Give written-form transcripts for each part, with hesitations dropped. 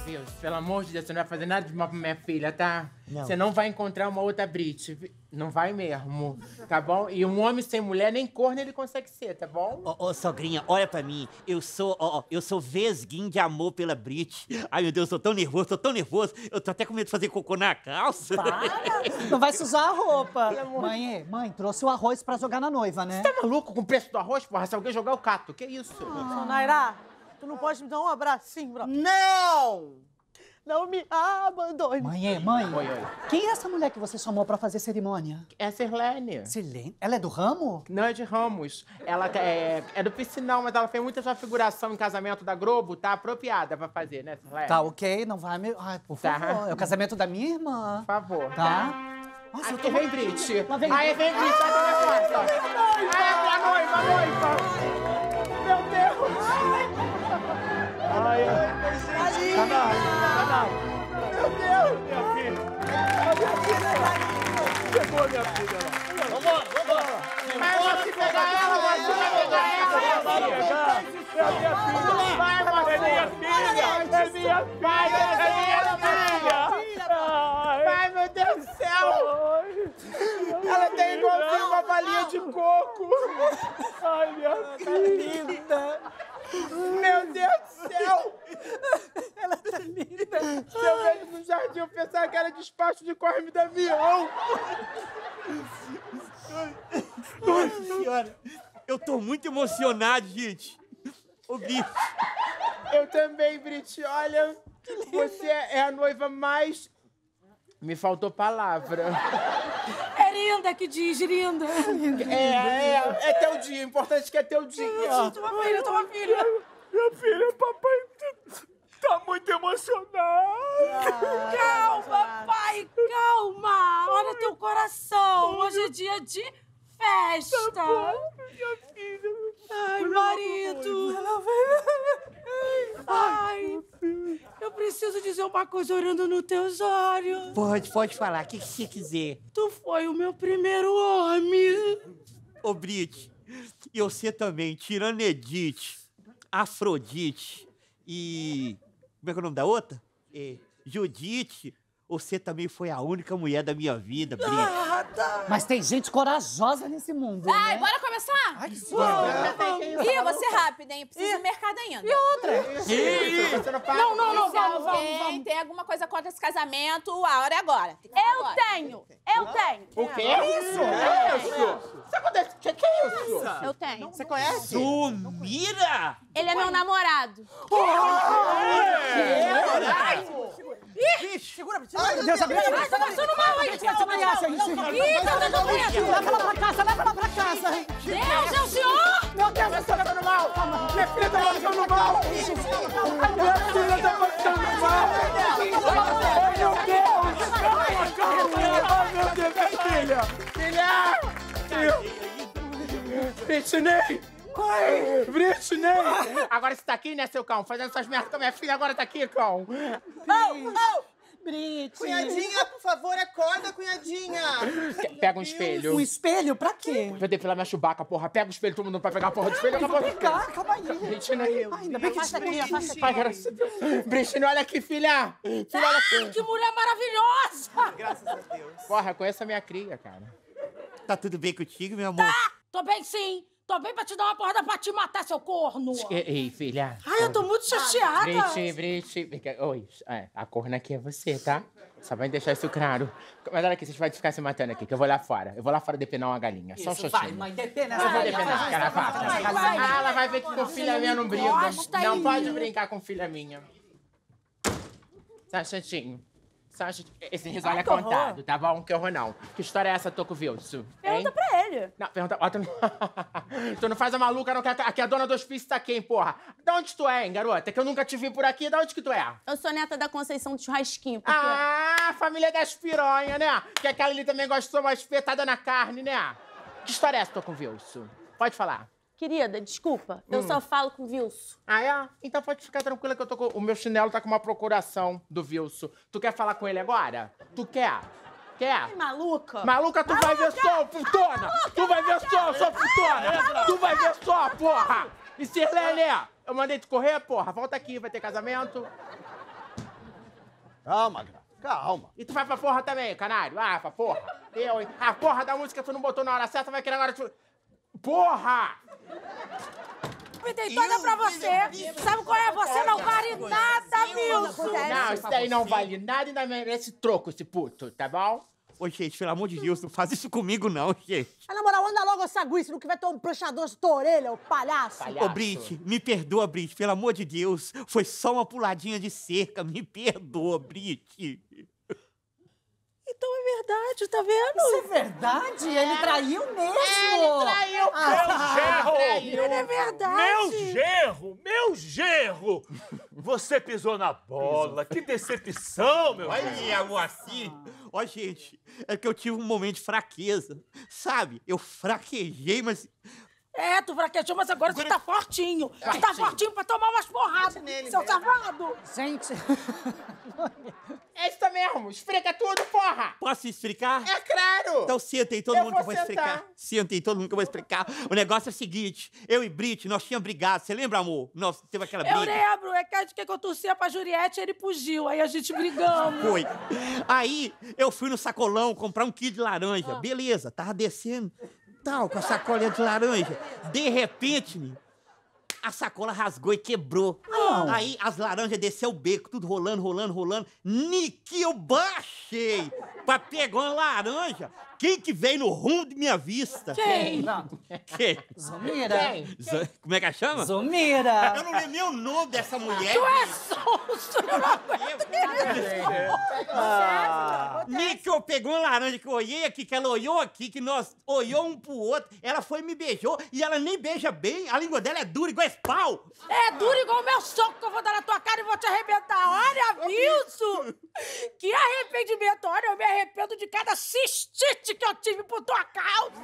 Wilson, pelo amor de Deus, você não vai fazer nada de mal pra minha filha, tá? Não. Você não vai encontrar uma outra Brit. Não vai mesmo, tá bom? E um homem sem mulher, nem corno ele consegue ser, tá bom? Ô, sogrinha, olha pra mim. Eu sou vesguinho de amor pela Brit. Ai, meu Deus, eu tô tão nervoso. Eu tô até com medo de fazer cocô na calça. Para! Não vai sujar a roupa. Mãe, trouxe o arroz pra jogar na noiva, né? Tá maluco com o preço do arroz, porra? Se alguém jogar o cato, que isso? Naira, tu não pode me dar um abracinho, bro? Não! Não me abandone. Mãe. Oi. Quem é essa mulher que você chamou pra fazer cerimônia? É a Sirlene. Sirlene? Ela é do ramo? Não é de Ramos. Ela é do Piscinão, mas ela fez muita sua figuração em casamento da Globo. Tá apropriada pra fazer, né, Sirlene? Tá, ok, não vai me... Ai, por Tá. favor. É o casamento da minha irmã. Por favor. Tá? Nossa, Aqui vem Brit. Lá vem Aí vem Brit, vai na porta. Ai, a noiva. Meu Deus. Ai, Meu Deus. minha filha. Chegou a minha filha lá. Vambora. Vai, Moacir, pegar ela, Moacir, vai pegar ela. É a minha filha. Vai, Moacir. É minha filha. Vai, meu Deus do céu. Ela tem igualzinho uma balinha de coco. Ai, minha filha. linda. Meu Deus do céu. Ela tá linda. Se eu vejo no jardim, eu pensava que era despacho de corre da avião. Nossa senhora, eu tô muito emocionado, gente. Ô, Brit. Eu também, Brit. Olha, você é a noiva mais... Me faltou palavra. É linda que diz, linda. É teu dia. Importante que é teu dia. Tua filha. Minha filha, papai tá muito emocionado. Calma, pai, calma. Olha teu coração. Hoje é dia de festa. Minha filha. Ai, marido. Ai, eu preciso dizer uma coisa olhando nos teus olhos. Pode falar, o que você quiser. Tu foi o meu primeiro homem. Ô, Brit, e você também, tirando Edith, Afrodite e... Como é que é o nome da outra? Judite, você também foi a única mulher da minha vida, Brit. Mas tem gente corajosa nesse mundo, Ai, né? bora começar? Ai, que Ih, você rápida, hein? Preciso ir no mercado ainda. E outra? Você não para. Se alguém tem alguma coisa contra esse casamento, a hora é agora. Eu tenho. O quê? Isso? Isso acontece? Que é isso? Eu tenho. Você conhece? Sumira! Ele é meu namorado. Segura, Meu Deus, abriu. Tá passando mal aí. Ih, tá dando medo. Leva ela pra casa. Deus, é o senhor? Meu Deus, você tá passando mal. Minha filha tá passando mal. Minha filha tá passando mal. Ai, meu Deus. Ai, meu Deus, minha filha. Filha. Britney. Ai, Britney. Agora você tá aqui, né, seu cão? Fazendo essas merdas com a minha filha, agora tá aqui, cão. Brit. Cunhadinha, por favor, acorda, cunhadinha. Pega um espelho. Um espelho? Pra quê? Vai depilar minha Chewbacca, porra. Pega o espelho, todo mundo vai pegar a porra do espelho. Acabou. Calma aí. Britney. Ai, ainda bem que Afasta aqui, afasta aqui. Ai, graças a Deus. Britney, olha aqui, filha. Filha, olha aqui. Que mulher maravilhosa. Graças a Deus. Porra, conheço a minha cria, cara. Tá tudo bem contigo, meu amor? Tô bem sim. Tô bem pra te dar uma porrada pra te matar, seu corno. Ei, filha. Ai, eu tô muito chateada. Brit. Oi, a corna aqui é você, tá? Só vai deixar isso claro. Mas olha aqui, vocês vão ficar se matando aqui, que eu vou lá fora. Eu vou lá fora depenar uma galinha. Só um Isso, vai, chatinho. mãe, depena Eu vou essa depenar, cara. Vai. Ela vai ver que com filha minha não briga. Não pode brincar com filha minha. Só um chatinho. Esse risole é contado, tá bom? Que horror não. Que história é essa, Toco Wilson? Pergunta pra ele. Não, pergunta... Ó, tu não faz a maluca, não, que aqui a dona do hospício tá aqui, hein, porra? Da onde tu é, hein, garota? É que eu nunca te vi por aqui. Da onde que tu é? Eu sou neta da Conceição de Churrasquinho, porque... Ah, família das piranhas, né? Que aquela ali também gostou uma espetada na carne, né? Que história é essa, Toco Wilson? Pode falar. Querida, desculpa. Eu só falo com o Wilson. Ah, é? Então pode ficar tranquila que eu tô com... O meu chinelo tá com uma procuração do Wilson. Tu quer falar com ele agora? Tu quer? Quer? Maluca. Maluca, tu vai ver só, putona! Tu vai ver só, sua putona! Tu vai ver só, porra! E Sirlene, eu mandei tu correr, porra. Volta aqui, vai ter casamento. Calma, Graça, calma. E tu vai pra porra também, canário? Ah, pra porra. Eu, hein? A porra da música tu não botou na hora certa, vai querer agora... Porra! Convidei toda pra você. Sabe qual é? Você não vale nada, Milson. Não, isso daí não vale nada e ainda merece troco, esse puto, tá bom? Ô, gente, pelo amor de Deus, não faz isso comigo, não, gente. Ah, na moral, anda logo essa aguinha, senão que vai ter um planchador na tua orelha, ô palhaço. Ô, Brit, me perdoa, Brit, pelo amor de Deus. Foi só uma puladinha de cerca, me perdoa, Brit. Então é verdade, tá vendo? Isso é verdade? Ele traiu mesmo. Ele traiu! Gerro! É verdade. Meu genro! Você pisou na bola. Que decepção, meu Olha, genro. Moacir. Ó, gente, é que eu tive um momento de fraqueza, sabe? Eu fraquejei, mas... É, tu fraquejou, mas agora tu tá fortinho. Tu tá fortinho pra tomar umas porradas, seu safado. Gente, É isso mesmo, esfrega tudo, porra! Posso explicar? É claro! Então senta aí, todo Eu mundo que eu vou vou sentar. explicar. Senta aí, todo mundo que eu vou explicar. O negócio é o seguinte, eu e Brit, nós tínhamos brigado. Você lembra, amor? Nós teve aquela briga. Eu lembro, é que a gente quer que eu torcia pra Juliette e ele fugiu. Aí a gente brigamos. Foi. Aí, eu fui no sacolão comprar 1 quilo de laranja. Beleza, tava descendo, tal, com a sacolinha de laranja. De repente, a sacola rasgou e quebrou. Aí, as laranjas desceu o beco, tudo rolando. Niki, eu baixei pra pegar uma laranja. Quem que veio no rumo de minha vista? Quem? Quem? Zumira. Quem? Como é que ela chama? Zumira. Eu não lembro nem o nome dessa mulher. Tu é sonso, eu não aguento. Nick, eu pegou uma laranja que eu olhei aqui, que ela olhou aqui, que nós olhou um pro outro. Ela foi e me beijou, e ela nem beija bem. A língua dela é dura, igual esse pau. É duro igual o meu soco que eu vou dar na tua cara e vou te arrebentar. Olha, Wilson! Que arrependimento. Olha, eu me arrependo de cada cistite que eu tive por tua causa.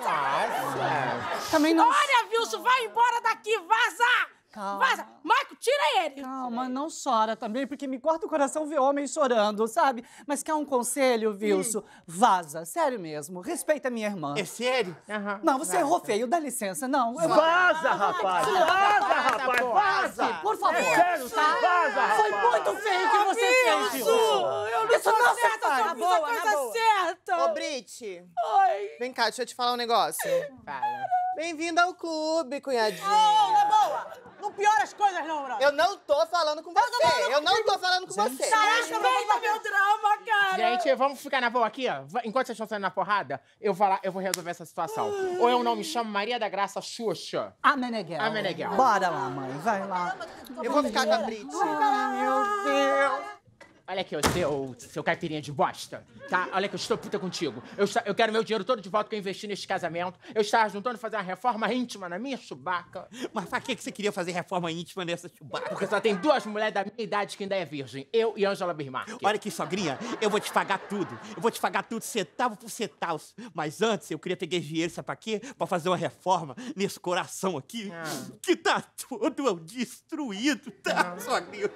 Nossa! Também não... Olha, Wilson, vai embora daqui, vaza! Calma. Vaza! Marco, tira ele! Calma, não chora também, porque me corta o coração ver homem chorando, sabe? Mas quer um conselho, Wilson? Vaza, sério mesmo. Respeita a minha irmã. É sério? Aham. Não, você errou feio, dá licença. Não, eu... Vaza, rapaz! Vaza, rapaz! Vaza! Por favor. É sério, vaza, rapaz! Foi muito feio o que você fez, Wilson. Eu não Isso sou não se certa, faz. eu Na fiz a coisa certa! Tá. Ô, Brit, Ai. vem cá, deixa eu te falar um negócio. Fala. Bem-vinda ao clube, cunhadinha. Na boa, não piora as coisas não, bro. Eu não tô falando com você. Eu não tô falando com você. Respeita meu drama, cara! Gente, vamos ficar na boa aqui, ó. Enquanto vocês estão saindo na porrada, eu vou lá, eu vou resolver essa situação. Ou eu não me chamo Maria da Graça Xuxa. A Meneghel. A Meneghel. Bora lá, mãe, vai lá. Eu vou ficar com a Brit. Ai, meu Deus. Olha aqui, seu caipirinha de bosta, tá? Olha que eu estou puta contigo. Eu quero meu dinheiro todo de volta que eu investi nesse casamento. Eu estava juntando fazer uma reforma íntima na minha chubaca. Mas pra que você queria fazer reforma íntima nessa chubaca? Porque só tem 2 mulheres da minha idade que ainda é virgem. Eu e Ângela Bismarck. Olha aqui, sogrinha, eu vou te pagar tudo. Eu vou te pagar tudo centavo por centavo. Mas antes, eu queria pegar dinheiro, sabe pra quê? Pra fazer uma reforma nesse coração aqui, que tá todo destruído, tá, sogrinha?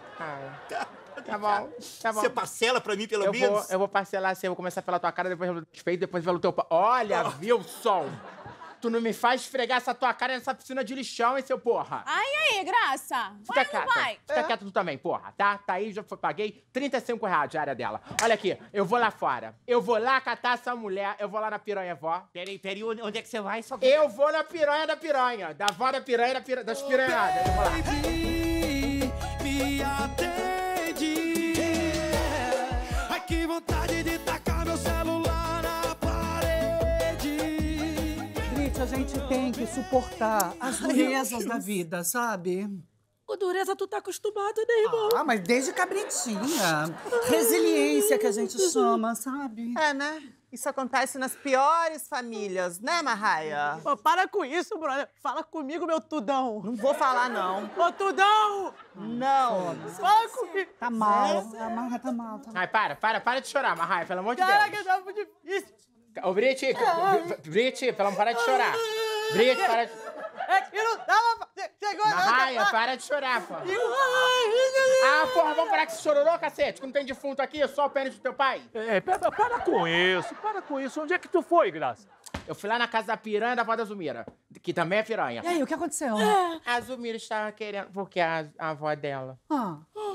Tá bom, tá bom. Você parcela pra mim, pelo menos? Eu vou parcelar assim, eu vou começar pela tua cara, depois pelo teu peito, depois pelo teu... Olha, Wilson! Tu não me faz esfregar essa tua cara nessa piscina de lixão, hein, seu porra? Ai, aí, Graça? Fica Vai ou quieta. não vai? Fica quieto tu também, porra, tá? Tá aí, já paguei R$35 de área dela. Olha aqui, eu vou lá fora. Eu vou lá catar essa mulher, eu vou lá na piranha vó. Peraí, onde é que você vai, sogrinha? Eu vou na piranha da piranha. Da vó da piranha, das piranhadas. Eu vou lá. Me atende. Ai, que vontade de tacar meu celular na parede. Brit, a gente tem que suportar as durezas da vida, sabe? Com dureza, tu tá acostumado, né, irmão? Ah, mas desde cabritinha. Resiliência que a gente chama, sabe? É, né? Isso acontece nas piores famílias, né, Marraia? Pô, para com isso, brother. Fala comigo, meu tudão. Não vou falar, não. Ô, tudão! Não. Fala comigo. Tá mal. A Marra tá mal. Tá mal. Ai, para de chorar, Marraia, pelo amor de Deus. Caraca, tá muito difícil. Ô, Brit, pelo amor, para de chorar. Brit, para de... É que não dava pra... Chegou Marraia, para de chorar, pô. Ah, porra, vamos parar com esse chororô, cacete, que não tem defunto aqui, é só o pênis do teu pai. Para com isso. Onde é que tu foi, Graça? Eu fui lá na casa da piranha da avó da Zumira, que também é piranha. E aí, o que aconteceu? A Zumira estava querendo, porque a avó dela...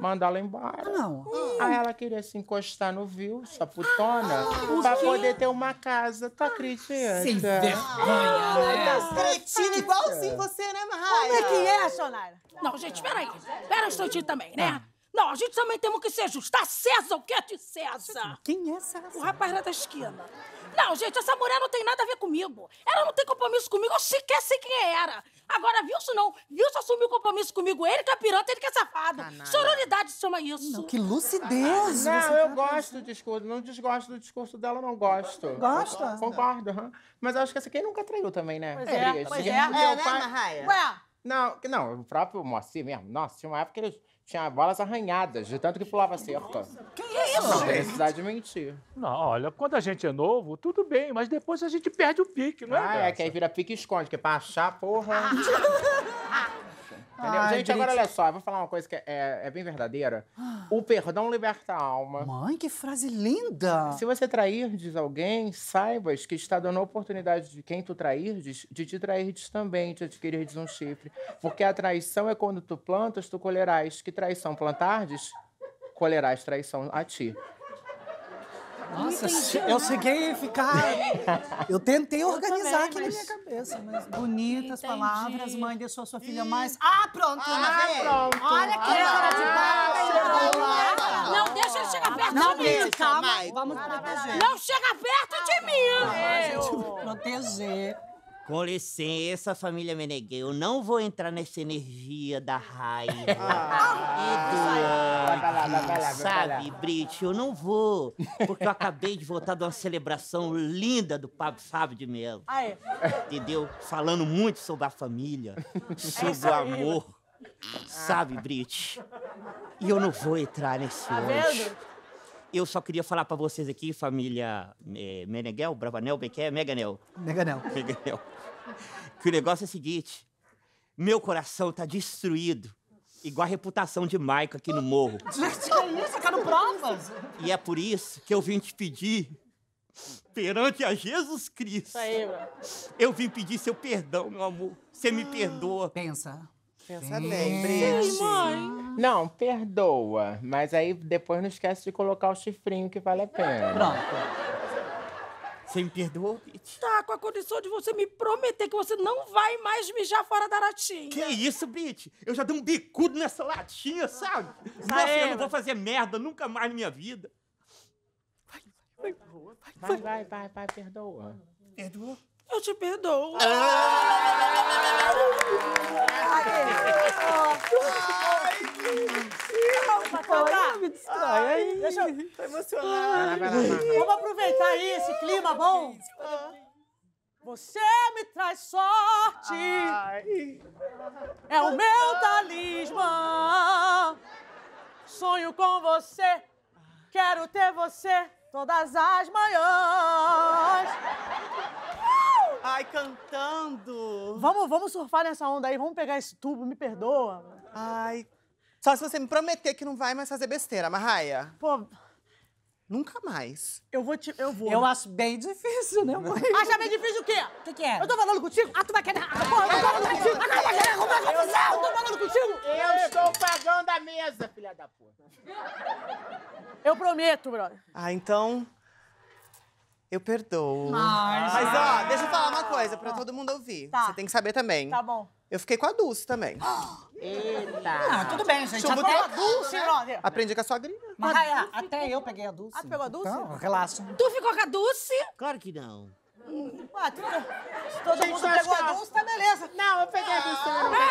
manda ela embora. Não. Aí ela queria se encostar no Wilson, a putona, pra poder ter uma casa. Tu acredita? Sem vergonha, né? Cretina igualzinho você, né, Marraia? Como é que é, Sonaira? Não, gente, peraí. Pera um instantinho também, né? Não, a gente também temos que ser justos. Dá César o que é de César? Quem é essa? O rapaz lá da esquina. Não, gente, essa mulher não tem nada a ver comigo. Ela não tem compromisso comigo, eu sequer sei quem era. Agora, Wilson não. Wilson assumiu compromisso comigo. Ele que é pirata, ele que é safado. Sororidade se chama isso. Não, que lucidez! Não, eu gosto do discurso. Não desgosto do discurso dela, não gosto. Gosta? Concordo, Mas eu acho que essa aqui nunca traiu também, né? Pois é, Cris? pois Porque é. o É, né, pai- Marraia? Ué, Não, o próprio Moacir mesmo. Nossa, tinha uma época que ele tinha bolas arranhadas, de tanto que pulava cerca. que isso? Não tem necessidade de mentir. Não, olha, quando a gente é novo, tudo bem, mas depois a gente perde o pique, não é? Ah, é Graça? que aí vira pique e esconde, que é pra achar, porra. Entendeu? Ai, Gente, agora Brit. olha só, eu vou falar uma coisa que é bem verdadeira. O perdão liberta a alma. Mãe, que frase linda! Se você trairdes alguém, saibas que está dando a oportunidade de quem tu trairdes, de te trairdes também, de adquirirdes um chifre. Porque a traição é quando tu plantas, tu colherás. Que traição plantardes, colherás traição a ti. Nossa, eu cheguei a ficar... Eu tentei organizar aqui na minha cabeça, mas bonitas palavras, mãe deixou sua filha mais... Ah, pronto! Pronto. Olha que cara de pau. Não deixa ele chegar perto Não, de mim. Brit, calma, Mãe. vamos proteger. Não chega perto de mim. Proteger. Com licença, família Meneghel, eu não vou entrar nessa energia da raiva e do ódio, sabe, Brit? Eu não vou, porque eu acabei de voltar de uma celebração linda do Pablo Fábio de Mello, Aí. entendeu? Falando muito sobre a família, sobre o amor, sabe, Brit? E eu não vou entrar nesse hoje. vendo? Eu só queria falar pra vocês aqui, família Meneghel, Bravanel, bem que é? Meganel. Meganel. Meganel. Que o negócio é o seguinte, meu coração tá destruído, igual a reputação de Maico aqui no morro. Gente, que isso? Eu quero provas! E é por isso que eu vim te pedir, perante a Jesus Cristo, Aí, bro. eu vim pedir seu perdão, meu amor. Você me perdoa. Pensa. Pensa bem, Brit. Não, perdoa. Mas aí depois não esquece de colocar o chifrinho que vale a pena. Pronto. Você me perdoou, Brit? Tá, com a condição de você me prometer que você não vai mais mijar fora da latinha. Que isso, Brit? Eu já dei um bicudo nessa latinha, sabe? Nossa, eu não vou fazer merda nunca mais na minha vida. Vai, perdoa. Perdoa? Eu te perdoo. Olha, me distrai aí. Deixa eu... Tô emocionada. Vai lá. Vamos aproveitar aí esse clima bom. Você me traz sorte. É o meu talismã. Sonho com você. Quero ter você todas as manhãs. Ai, cantando. Vamos surfar nessa onda aí. Vamos pegar esse tubo. Me perdoa. Ai. Só se você me prometer que não vai mais fazer besteira, Marraia. Pô, Nunca mais. eu vou. Eu acho bem difícil, né, mãe? Acha bem difícil o quê? O que é? Eu tô falando contigo? Ah, tu vai querer... Porra, eu tô falando contigo! Ah, tu vai querer arrumar confusão! Eu tô falando contigo! Eu estou pagando a mesa, filha da puta. Eu prometo, brother. Ah, então... Eu perdoo. Mas, Mas, ó, deixa eu falar uma coisa pra todo mundo ouvir. Tá. Você tem que saber também. Tá bom. Eu fiquei com a Dulce também. Ah, tudo bem, gente. Chumbo Até, Dulce, brother. Aprendi com a sogrinha. Marraia, até eu peguei a Dulce. Ah, tu pegou a Dulce? Então, relaxa. Tu ficou com a Dulce? Claro que não. Ah, todo mundo pegou a Dulce, tá beleza. Não, eu peguei a Dulce.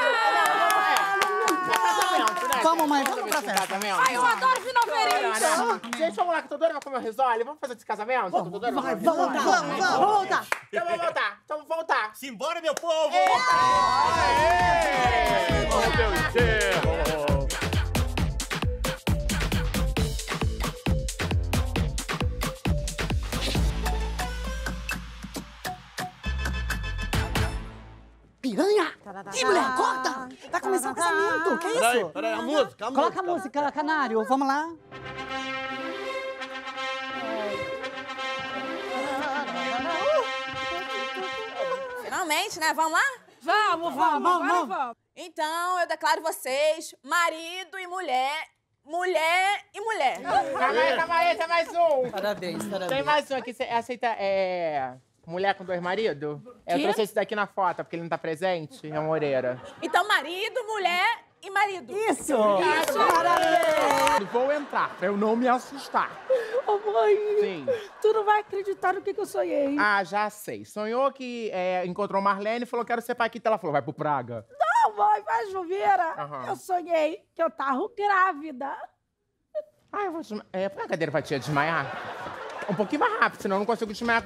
Vamos, mãe, vamos pra festa. Ai, eu adoro final feliz. Gente, vamos lá, que eu tô doida pra comer o risole. Vamos fazer esse casamento? Tô doida pra comer o risole. Vamos voltar. Então vamos voltar. Então vamos voltar. Simbora, meu povo! Meu Deus do céu! Piranha! Ih, mulher, corta! Vai começar o casamento! Que isso? Peraí, a música, Coloca a música, Canário. Vamos lá. Finalmente, né? Vamos lá? Vamos. Então, eu declaro vocês marido e mulher mulher e mulher. Calma aí, tem mais um. Parabéns, parabéns. Tem mais um aqui, você aceita, mulher com 2 maridos? Eu Quê? trouxe esse daqui na foto, porque ele não tá presente, é Moreira. Então, marido, mulher e marido. Isso! Parabéns! Não vou entrar, pra eu não me assustar. Ô, mãe, Sim. tu não vai acreditar no que eu sonhei. Ah, já sei. Sonhou que encontrou Marlene e falou, quero ser paquita. Ela falou, vai pro Praga. Não, mãe, faz bobeira. Aham. Eu sonhei que eu tava grávida. Ah, eu vou desmaiar. Põe a cadeira pra tia desmaiar. Um pouquinho mais rápido, senão eu não consigo desmaiar.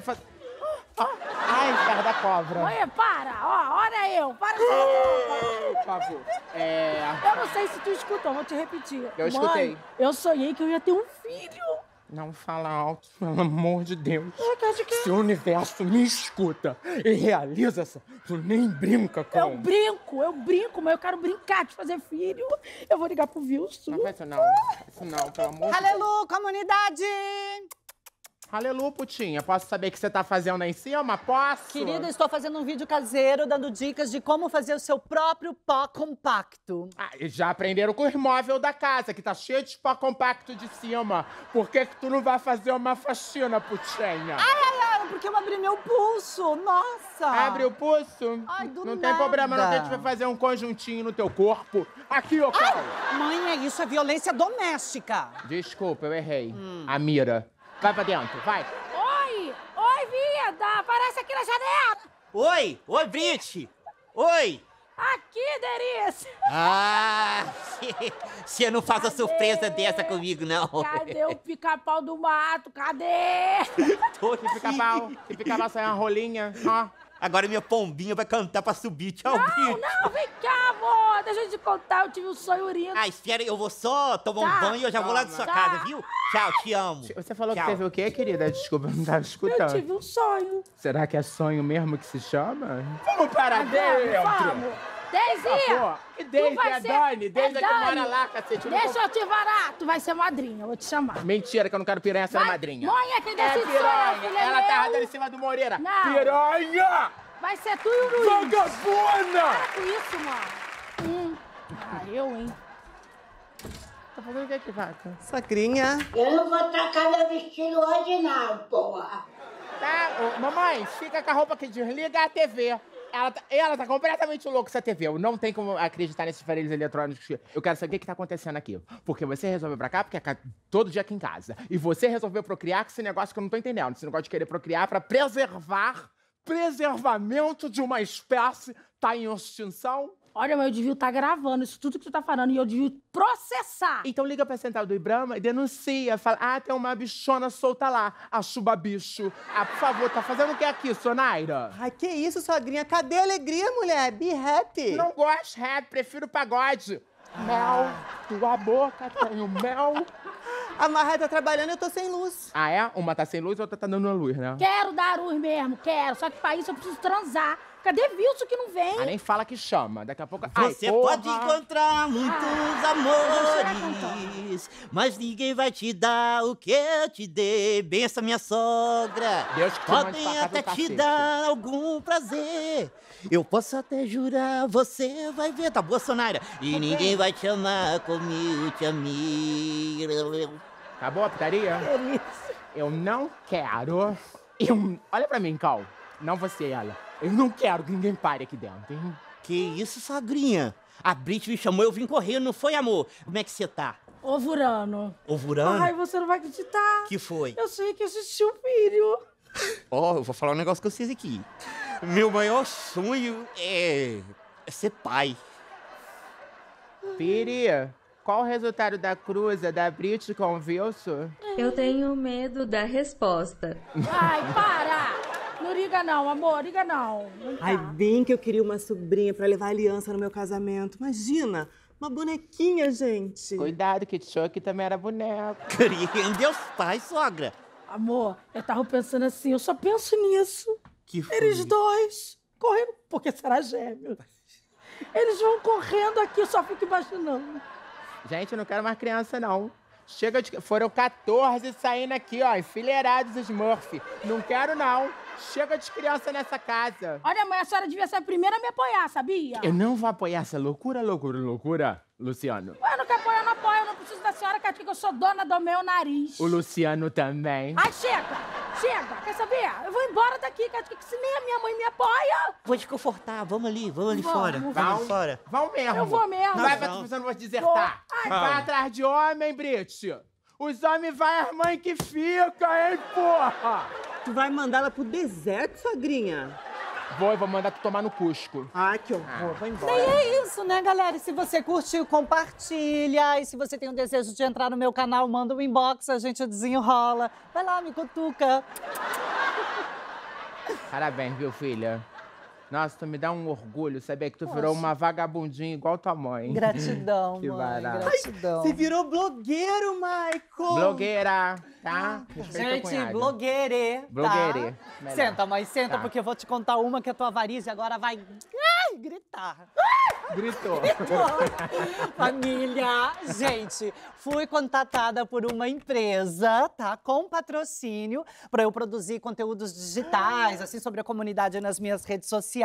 Ai, perna da cobra. Mãe, para. Ó, olha eu. Para de Por favor. Eu não sei se tu escutou, vou te repetir. Eu escutei. Mãe, eu sonhei que eu ia ter um filho. Não fala alto, pelo amor de Deus. De quê? Se o universo me escuta e realiza essa, tu nem brinca com... Eu brinco, mas eu quero brincar de fazer filho. Eu vou ligar pro Wilson. Não faz isso não, pelo amor de Deus. Aleluia, comunidade! Aleluia, putinha. Posso saber o que você tá fazendo aí em cima? Posso? Querida, estou fazendo um vídeo caseiro dando dicas de como fazer o seu próprio pó compacto. Ah, e já aprenderam com o imóvel da casa, que tá cheio de pó compacto de cima. Por que tu não vai fazer uma faxina, putinha? Ai, porque eu abri meu pulso, nossa! Abre o pulso. Ai, do não tem nada. problema, não. Que a gente vai fazer um conjuntinho no teu corpo. Aqui, ô, Carl. Mãe, isso é violência doméstica. Desculpa, eu errei. A mira. Vai pra dentro, vai. Oi, vida, aparece aqui na janela. Oi, Brit! Oi! Aqui, Derice. Ah, você não faz a surpresa dessa comigo, não. Cadê o pica-pau do mato? Cadê? Que pica-pau, sai uma rolinha, ó. Agora minha pombinha vai cantar pra subir. Tchau, Brit. Não, vem cá, amor. Deixa eu te contar, eu tive um sonho lindo. Ah, espera, eu vou só tomar um banho e eu já vou lá da sua casa, viu? Tchau, te amo. Você falou Tchau. que teve o quê, querida? Desculpa, eu não tava Eu escutando. tive um sonho. Será que é sonho mesmo que se chama? Vamos para Vamos. Por Deizinha, favor. E Deise, vai é ser- Dani. Deise é que Dani. mora lá, cacete. Eu não Deixa eu te varar. Tu vai ser madrinha, eu vou te chamar. Mentira, que eu não quero piranha ser Vai. madrinha. Mãe, é quem É decide sou eu, piranha. filha, Ela tá meu. arrasando em cima do Moreira. Não. Piranha! Vai ser tu e o Luiz. Vagabunda! Para com isso, mano. Eu, hein? Tá fazendo o que aqui, vaca? Sacrinha. Eu não vou tacar meu vestido hoje, não, porra. Tá, mamãe, fica com a roupa que desliga a TV. Ela tá completamente louca essa TV. Eu não tenho como acreditar nesses aparelhos eletrônicos. Eu quero saber o que tá acontecendo aqui. Porque você resolveu pra cá, porque é todo dia aqui em casa. E você resolveu procriar com esse negócio que eu não tô entendendo. Esse negócio de querer procriar pra preservamento de uma espécie tá em extinção. Olha, mas eu devia estar gravando isso tudo que tu tá falando e eu devia processar. Então liga pra central do Ibrama e denuncia. Fala, tem uma bichona solta lá. A chuba bicho. Por favor, tá fazendo o que aqui, Sonaira? Ai, que isso, sogrinha? Cadê a alegria, mulher? Be happy. Não gosto de rap, prefiro pagode. Mel, tua boca tem o mel. A Marra tá trabalhando e eu tô sem luz. Ah, é? Uma tá sem luz e outra tá dando luz, né? Quero dar luz mesmo, quero. Só que pra isso eu preciso transar. Cadê Wilson que não vem? Nem fala que chama. Daqui a pouco... Você pode encontrar muitos chega amores, mas ninguém vai te dar o que eu te dei. Bença, minha sogra. Deus que te mande pra Podem casa até do te cacete. dar algum prazer. Eu posso até jurar, você vai ver, tá boa, Sonaira? E ninguém vai te amar como eu te amei. Acabou a putaria? Eu não quero... Olha pra mim, Cal. Não você, ela. Eu não quero que ninguém pare aqui dentro, hein? Que isso, sogrinha? A Brit me chamou, eu vim correndo, não foi, amor? Como é que você tá? Ovurano. Ovurando? Ai, você não vai acreditar. Que foi? Eu sei que assisti o filho. Ó, eu vou falar um negócio com vocês aqui. Meu maior sonho é ser pai. Piri, qual o resultado da cruza da Brit com o Wilson? Eu tenho medo da resposta. Ai, para! Não liga não, amor, liga não. Vem cá. Ai, bem que eu queria uma sobrinha pra levar aliança no meu casamento. Imagina, uma bonequinha, gente. Cuidado, que Chuck também era boneco. Criando Deus pai, sogra. Amor, eu tava pensando assim, eu só penso nisso. Que foi? Eles dois correndo, porque será gêmeo. Eles vão correndo aqui, eu só fico imaginando. Gente, eu não quero mais criança, não. Chega de... Foram 14 saindo aqui, ó, enfileirados os Smurf. Não quero, não. Chega de criança nessa casa. Olha, mãe, a senhora devia ser a primeira a me apoiar, sabia? Eu não vou apoiar essa loucura, Luciano. Ué, não quer apoiar, não apoia. Eu não preciso da senhora prática que eu sou dona do meu nariz. O Luciano também. Ai, chega! Chega! Quer saber? Eu vou embora daqui, que se nem a minha mãe me apoia. Vou te confortar, vamos ali fora. Vamos. Vamos ali fora. Vão mesmo. Eu vou mesmo. Vai pra você, não vou desertar. Vai atrás de homem, Brit. Os homens vai as mães que ficam, hein, porra! Tu vai mandar ela pro deserto, sogrinha? Vou mandar tu tomar no Cusco. Ai, que horror. Vai embora. E é isso, né, galera? E se você curtiu, compartilha. E se você tem o desejo de entrar no meu canal, manda um inbox, a gente desenrola. Vai lá, me cutuca. Parabéns, viu, filha? Nossa, tu me dá um orgulho saber que tu virou uma vagabundinha igual tua mãe. Gratidão, Que mãe. barato. Gratidão. Você virou blogueiro, Michael. Blogueira, tá? Respeita o Gente, cunhado. blogueire, tá? Blogueire, melhor. Senta, mãe, senta, Tá. porque eu vou te contar uma que a tua varize agora vai gritar. Gritou. Família, gente, fui contatada por uma empresa, tá? Com patrocínio, para eu produzir conteúdos digitais, assim, sobre a comunidade nas minhas redes sociais.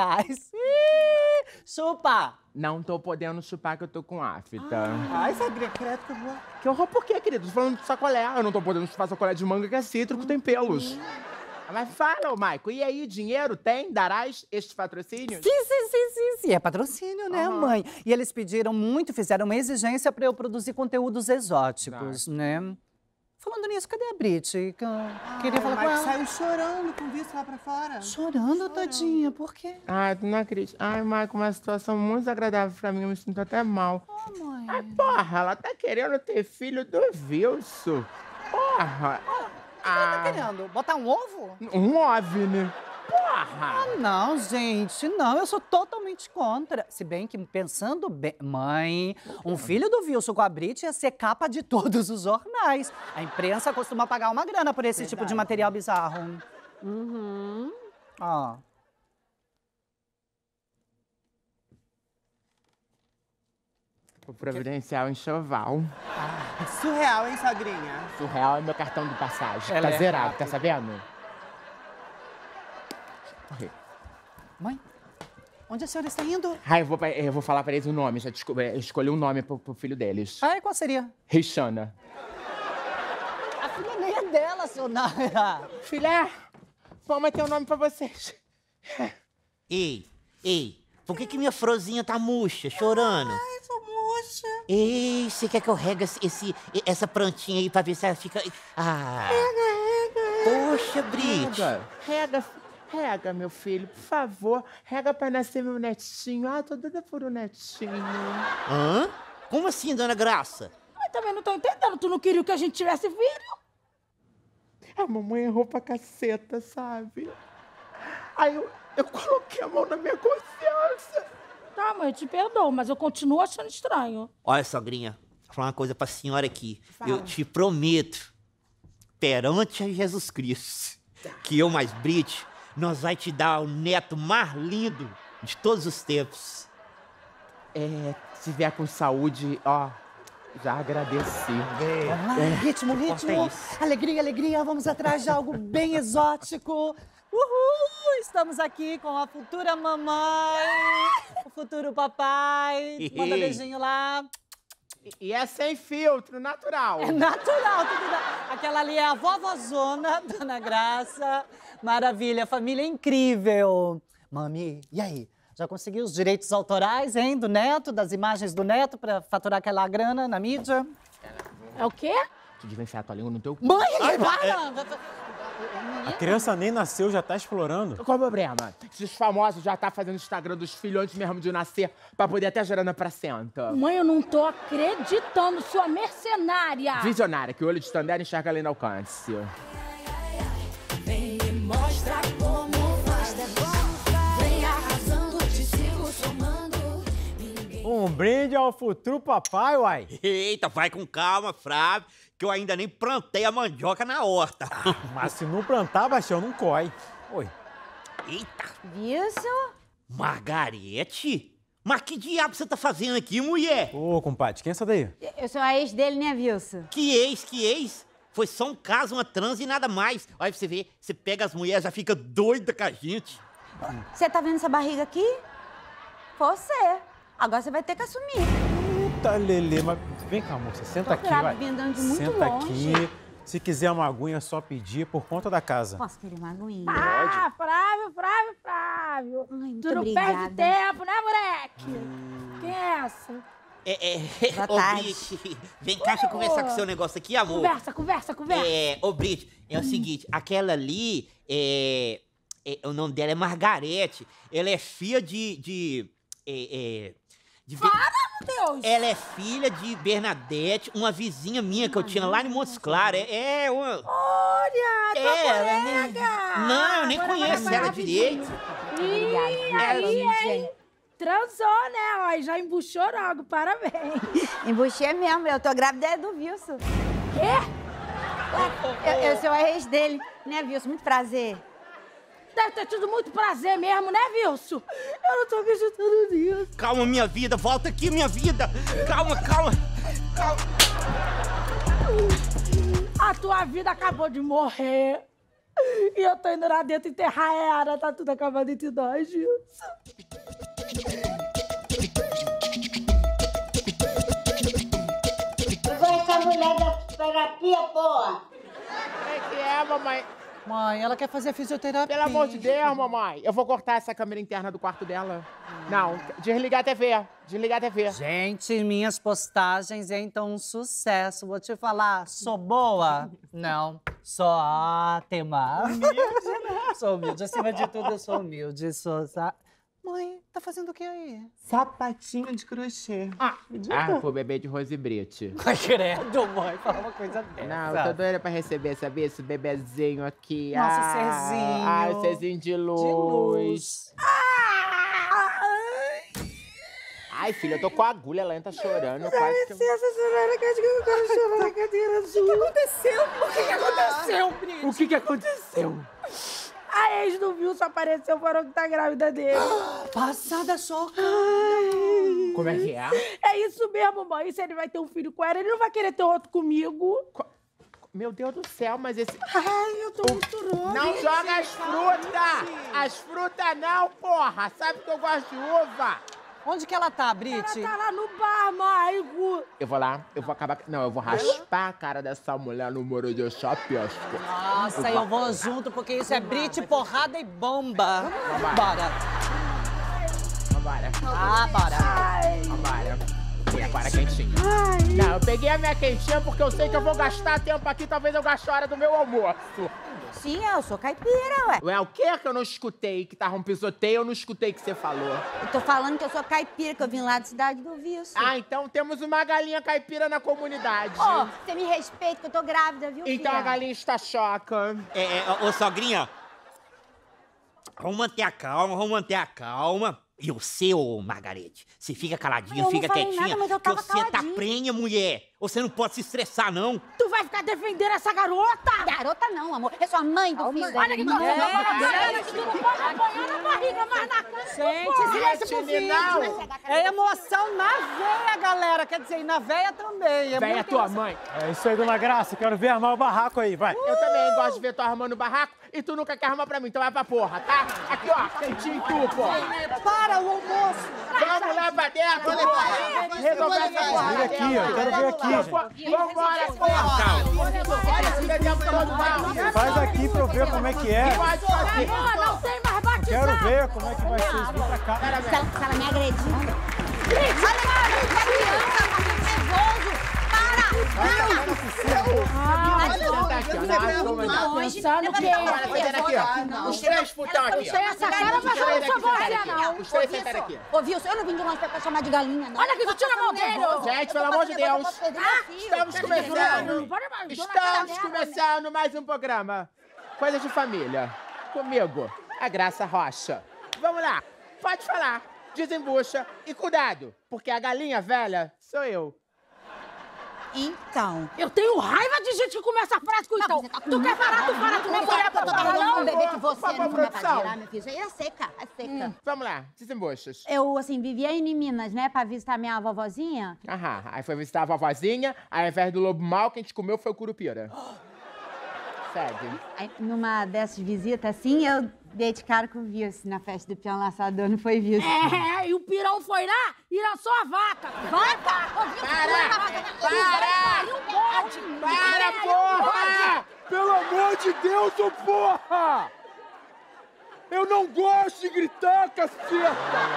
Chupa! Não tô podendo chupar que eu tô com afta. Ai, sogrinha, credo que eu vou... Que horror, por quê, querido? Tô falando de sacolé. Eu não tô podendo chupar sacolé de manga que é cítrico, tem pelos. Mas fala, ô Maico, e aí, dinheiro tem? Darás estes patrocínios? Sim, é patrocínio, né, mãe? E eles pediram muito, fizeram uma exigência para eu produzir conteúdos exóticos, né? Falando nisso, cadê a Brit? Queria falar com ela. saiu chorando com visto lá pra fora. Chorando, tadinha, por quê? Ai, tu não acredita. Ai, Maico, uma situação muito desagradável pra mim, eu me sinto até mal. Mãe. Ai, porra, ela tá querendo ter filho do Wilson. Porra. O que ela tá querendo? Botar um ovo? Um OVNI. Porra. Ah, não, gente, não, eu sou totalmente contra. Se bem que, pensando bem... Mãe, um filho do Wilson com a Brit ia ser capa de todos os jornais. A imprensa costuma pagar uma grana por esse tipo de material bizarro. Ó. Vou providenciar o enxoval. Surreal, hein, sogrinha? Surreal é meu cartão de passagem. Ela Tá é zerado, rápida. tá sabendo? Mãe, onde a senhora está indo? Ai, eu vou falar pra eles o nome. Já escolhi um nome pro filho deles. Ai, qual seria? Rixana. A filha nem é dela, seu Nara. Filé, vamos ter um nome pra vocês. Ei, por que minha frozinha tá murcha, chorando? Ai, sou murcha. Ei, você quer que eu regue essa plantinha aí pra ver se ela fica... Ah. Poxa, Brit. Rega, meu filho, por favor. Rega pra nascer meu netinho. Ah, tô doida por um netinho. Hã? Como assim, dona Graça? Mas também não tô entendendo. Tu não queria que a gente tivesse filho? A mamãe errou pra caceta, sabe? Aí eu coloquei a mão na minha consciência. Tá, mãe, eu te perdoo, mas eu continuo achando estranho. Olha, sogrinha, vou falar uma coisa pra senhora aqui. Eu te prometo, perante a Jesus Cristo, que eu mais Brit, nós vai te dar o neto mais lindo de todos os tempos. Se vier com saúde, ó, já agradeci. Vamos lá, ritmo. Alegria, vamos atrás de algo bem exótico. Uhul! Estamos aqui com a futura mamãe, o futuro papai. Manda beijinho lá. E é sem filtro, natural. É natural, tudo dá. Aquela ali é a vovozona, Dona Graça. Maravilha, família incrível. Mami, e aí? Já conseguiu os direitos autorais, hein, do neto, das imagens do neto, pra faturar aquela grana na mídia? É o quê? Tu devia enfiar tua língua no teu... Mãe, para! A criança nem nasceu, já tá explorando. Qual o problema? Esses famosos já tá fazendo Instagram dos filhos antes mesmo de nascer, pra poder até gerar na placenta. Mãe, eu não tô acreditando, sua mercenária! Visionária, que o olho de Tandera enxerga além do alcance. Vem e mostra como faz. Vem arrasando, te sigo somando. Um brinde ao futuro papai, uai. Eita, vai com calma, Flávio, que eu ainda nem plantei a mandioca na horta. Mas se não plantar, baixão, não coi. Oi. Eita. Isso? Margarete? Mas que diabo você tá fazendo aqui, mulher? Ô, compadre, quem é essa daí? Eu sou a ex dele, né, Wilson? Que ex? Foi só um caso, uma transa e nada mais. Olha pra você ver, você pega as mulheres, já fica doida com a gente. Você tá vendo essa barriga aqui? Você. Agora você vai ter que assumir. Eita, Lelê, mas Vem cá, moça, senta aqui, vai. Vindo de muito Senta longe. aqui. Se quiser uma aguinha, é só pedir por conta da casa. Posso querer uma aguinha? Ah, Flávio. Ai, muito Tu não obrigada. perde tempo, né, moleque? Quem é essa? Boa Ô, tarde. Brit, vem cá, deixa eu conversar com o seu negócio aqui, amor. Conversa. Ô, Brit, é o seguinte, aquela ali, o nome dela é Margarete. Ela é filha de Para, meu Deus! Ela é filha de Bernadette, uma vizinha minha que eu tinha lá em Montes Claros. Olha, tua colega! Não, eu nem conheço ela direito. Aí, hein? Transou, né? Ó, já embuchou logo, parabéns. Embuchei mesmo, eu tô grávida do Wilson. Quê? Eu sou a ex dele, né, Wilson? Muito prazer. Deve ter tido muito prazer mesmo, né, Wilson? Eu não tô acreditando nisso. Calma, minha vida, volta aqui, minha vida. Calma. A tua vida acabou de morrer. E eu tô indo lá dentro enterrar ela. Tá tudo acabado entre nós, Wilson. Igual essa mulher da terapia, porra. Que é, mamãe? Mãe, ela quer fazer fisioterapia. Pelo amor de Deus, mamãe. Eu vou cortar essa câmera interna do quarto dela. Não, desligar a TV. Desligar a TV. Gente, minhas postagens então um sucesso. Vou te falar, sou boa? Não, sou ótima. Sou humilde, acima de tudo eu sou humilde. Mãe, tá fazendo o que aí? Sapatinho de crochê. Pô, bebê de Rose Brit. Credo, mãe, fala uma coisa dessa. Não, eu tô doida pra receber, sabia? Esse bebezinho aqui. Nossa, serzinho. O serzinho de luz. Ai, filha, eu tô com a agulha, ela tá chorando. Quase que... Licença, senhora, que eu quero chorar na cadeira azul. O que aconteceu? O que aconteceu? A ex do Wilson apareceu, falou que tá grávida dele. Passada choca. Como é que é? É isso mesmo, mãe. E se ele vai ter um filho com ela, ele não vai querer ter outro comigo. Meu Deus do céu, mas esse... Ai, eu tô misturando. Não joga as frutas! As frutas não, porra! Sabe que eu gosto de uva? Onde que ela tá, Brit? Ela tá lá no bar, Maico. Eu vou lá, eu vou acabar... Não, eu vou raspar a cara dessa mulher no muro de chapisco. Nossa, eu vou junto, porque isso é Brit, porrada e bomba. Bora. Vambora. Bora. Vambora. E agora quentinha. Não, eu peguei a minha quentinha porque eu sei que eu vou gastar tempo aqui, talvez eu gaste a hora do meu almoço. Sim, eu sou caipira, ué. Ué, o que que eu não escutei? Que tava um pisoteio, eu não escutei que você falou. Eu tô falando que eu sou caipira, que eu vim lá da cidade do Wilson. Então temos uma galinha caipira na comunidade. Você me respeita, que eu tô grávida, viu, Então filha? a galinha está choca. Ô, sogrinha, vamos manter a calma. E você, ô Margarete, você fica caladinha, fica quietinha. Nada, mas eu que tava você tá caladinha. prenha, mulher. Você não pode se estressar, não. Tu vai ficar defendendo essa garota? Garota não, amor. Eu sou a mãe do filho Olha que tu não pode apanhar na barriga, mas na cara. Gente, silêncio pro vídeo. É emoção na veia, galera. Quer dizer, e na veia também. Véia, muito tua emoção. mãe. É isso aí, dona Graça. Quero ver armar o barraco aí, vai. Eu também gosto de ver tu arrumando barraco e tu nunca quer arrumar pra mim, então vai pra porra, tá? Aqui, ó, quentinho em tu, pô. Para o almoço. Vamos lá pra dentro, resolver essa porra. Vem aqui, ó. Quero ver aqui, gente. Vambora, porra. Olha esse bebê todo mal. Faz aqui pra eu ver como é que é. Pode fazer. Não tem mais batizado. Quero ver como é que vai ser. Vem pra cá. Se ela me agredir. Olha lá, tá criança, tá nervoso. Pensando que os três putão aqui. Essa cara vai ser sua vozinha, não. Os três sentaram aqui. Ô, Wilson, eu não vim de longe pra chamar de galinha, não. Olha aqui, tu tira a mão dele. Gente, pelo amor de Deus. Estamos começando mais um programa. Coisa de família. Comigo, a Graça Rocha. Vamos lá. Pode falar. Desembucha. E cuidado, porque a galinha velha sou eu. Então. Eu tenho raiva de gente que começa a frase com então. Tu quer parar, tu para. Tu não quer pra tu falando um bebê que você Por favor, não vai produção. tirar, meu filho. Isso aí é seca, é seca. Vamos lá, desembuchas. Eu, assim, vivia em Minas, né, pra visitar minha vovozinha. Aí foi visitar a vovozinha, aí ao invés do lobo mau, quem te comeu foi o curupira. Segue. Aí, numa dessas visitas assim, eu dei de cara com o Vilso na festa do peão laçador, não foi, Vilso? É, e o pirão foi lá e lançou a vaca. Vaca? Para, porra! Pelo amor de Deus, ô porra! Eu não gosto de gritar, caceta!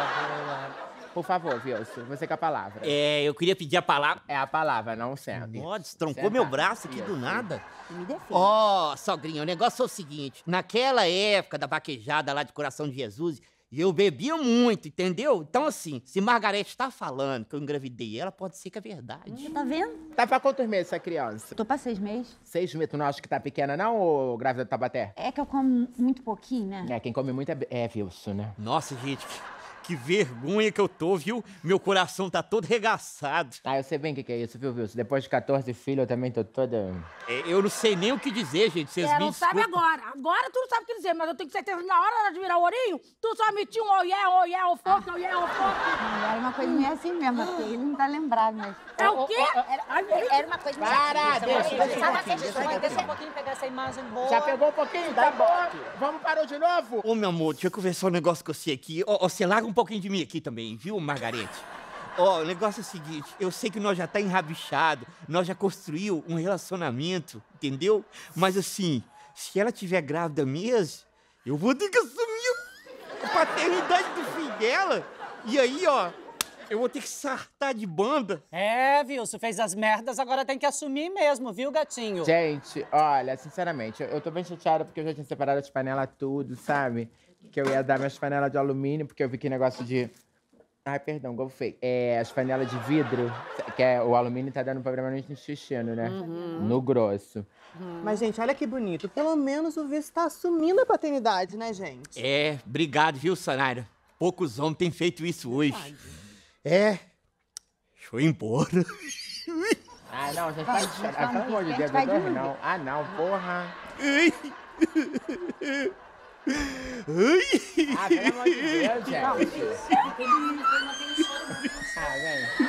Por favor, Wilson, você com a palavra. Eu queria pedir a palavra. É a palavra, não o centro. Nossa, destroncou meu braço aqui do nada. Me defende. Ó, sogrinha, o negócio é o seguinte. Naquela época da vaquejada lá de Coração de Jesus, eu bebia muito, entendeu? Então, assim, se Margarete tá falando que eu engravidei ela, pode ser que é verdade. Tá vendo? Tá pra quantos meses essa criança? Tô pra 6 meses. 6 meses. Tu não acha que tá pequena, não, ou grávida do Tabaté? É que eu como muito pouquinho, né? É, quem come muito é Wilson, né? Nossa, gente, que vergonha que eu tô, viu? Meu coração tá todo regaçado. Ah, eu sei bem o que é isso, viu, Wilson? Depois de 14 filhos, eu também tô toda... Eu não sei nem o que dizer, gente. Vocês me não sabe desculpem. agora. Agora tu não sabe o que dizer, mas eu tenho certeza que na hora de virar o ourinho, tu só metia um oié, o foco. Não, era uma coisa meio assim mesmo, porque ele não tá lembrado, mas... É o quê? Era uma coisa meio Para, deixa um pouquinho pegar essa imagem boa. Já pegou um pouquinho? Tá bom. Vamos parar de novo? Ô, meu amor, deixa eu conversar um negócio com você aqui. Ó, você larga um pouquinho de mim aqui também, viu, Margarete? Ó, o negócio é o seguinte, eu sei que nós já tá enrabichado, nós já construiu um relacionamento, entendeu? Mas assim, se ela tiver grávida mesmo, eu vou ter que assumir a paternidade do filho dela. E aí, ó, eu vou ter que sartar de banda. É, Vilso, fez as merdas, agora tem que assumir mesmo, viu, gatinho? Gente, olha, sinceramente, eu tô bem chateada porque eu já tinha separado as panelas tudo, sabe? Que eu ia dar minhas panelas de alumínio, porque eu vi que negócio de... Ai, perdão, golfei. As panelas de vidro, que o alumínio tá dando problema no intestino, né? No grosso. Mas, gente, olha que bonito. Pelo menos o Vilso tá assumindo a paternidade, né, gente? Obrigado, viu, Sanaira? Poucos homens têm feito isso hoje. Deixa eu ir embora. Ah, não, gente, para de chorar. Pelo amor de Deus, eu não. Ah, não, porra. Ah, pelo amor de Deus, gente. Ah, vem.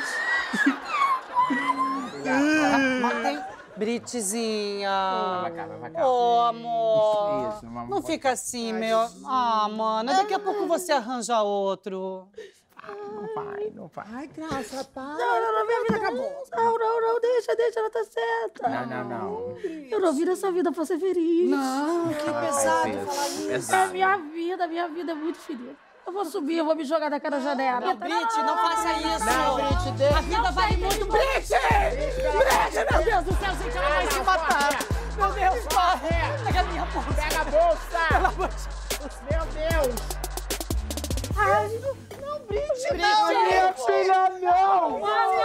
Britzinha. Vai cá. Ô, amor. Isso, mamãe. Não fica assim, meu. Ah, mana, daqui a pouco você arranja outro. Não vai. Ai, Graça, para. Não, minha vida acabou. Não, deixa, ela tá certa. Não. Eu não vi nessa vida pra ser feliz. Não, que pesado falar isso. É minha vida é muito feliz. Eu vou subir, eu vou me jogar daquela janela. Não, Brit, não faça isso. Não, Brit, deixa. A vida vale muito. Brit, meu Deus do céu, gente, ela vai se matar. Meu Deus, corre. Pega a minha bolsa. Pega a bolsa. Pelo amor de Deus. Meu Deus. Ai, não, Brit, Minha filha, não!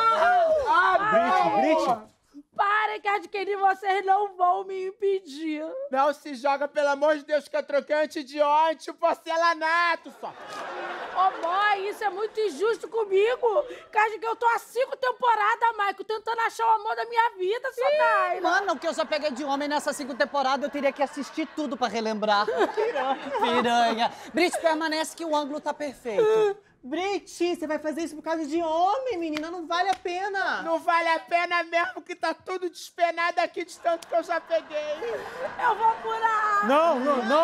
Brit. Parem que adquirir, vocês não vão me impedir. Não se joga, pelo amor de Deus, que eu troquei antidiótico, porcelanato só. Ô, mãe, isso é muito injusto comigo. Caso que eu tô há 5 temporadas, Maico, tentando achar o amor da minha vida, Sanaira. Mano, o que eu já peguei de homem nessa 5ª temporada, eu teria que assistir tudo pra relembrar. Piranha. Brit, permanece que o ângulo tá perfeito. Brit, você vai fazer isso por causa de homem, menina. Não vale a pena. Não vale a pena mesmo que tá tudo despenado aqui de tanto que eu já peguei. Eu vou curar. Não,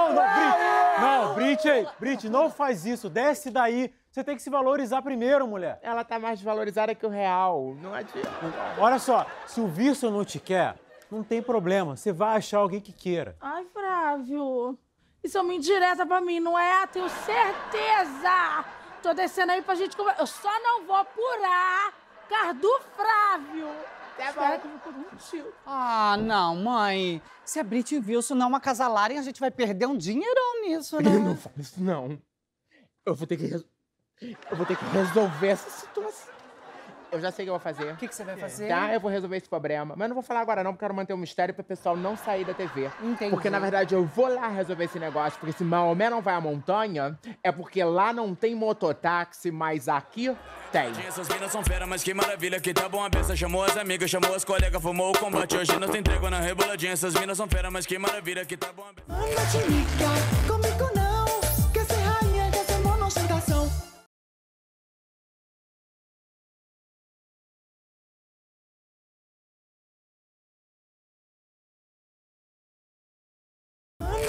Brit, não faz isso. Desce daí. Você tem que se valorizar primeiro, mulher. Ela tá mais valorizada que o real. Não adianta. Olha só, se o Wilson não te quer, não tem problema. Você vai achar alguém que queira. Ai, Flávio, isso é uma indireta pra mim, não é? Tenho certeza. Tô descendo aí pra gente conversar. Eu só não vou apurar causa do Flávio. Espera que eu vou contigo. Ah, não, mãe. Se a Brit e o Wilson não acasalarem, a gente vai perder um dinheirão nisso, né? Não fala isso, não. Eu vou ter que resolver essa situação. Eu já sei o que eu vou fazer. O que você vai fazer? Tá, eu vou resolver esse problema. Mas não vou falar agora não, porque eu quero manter um mistério pro pessoal não sair da TV. Entendi. Porque, na verdade, eu vou lá resolver esse negócio. Porque se Maomé não vai à montanha, é porque lá não tem mototáxi, mas aqui tem. Essas minas são fera, mas que maravilha, que tá bom a beça. Chamou as amigas, chamou as colegas, fumou o combate. Hoje nós tem entrego na reboladinha. Essas minas são fera, mas que maravilha, que tá bom a beça. Anda, te liga, comigo não. Quer ser rainha, quer ser monossentação.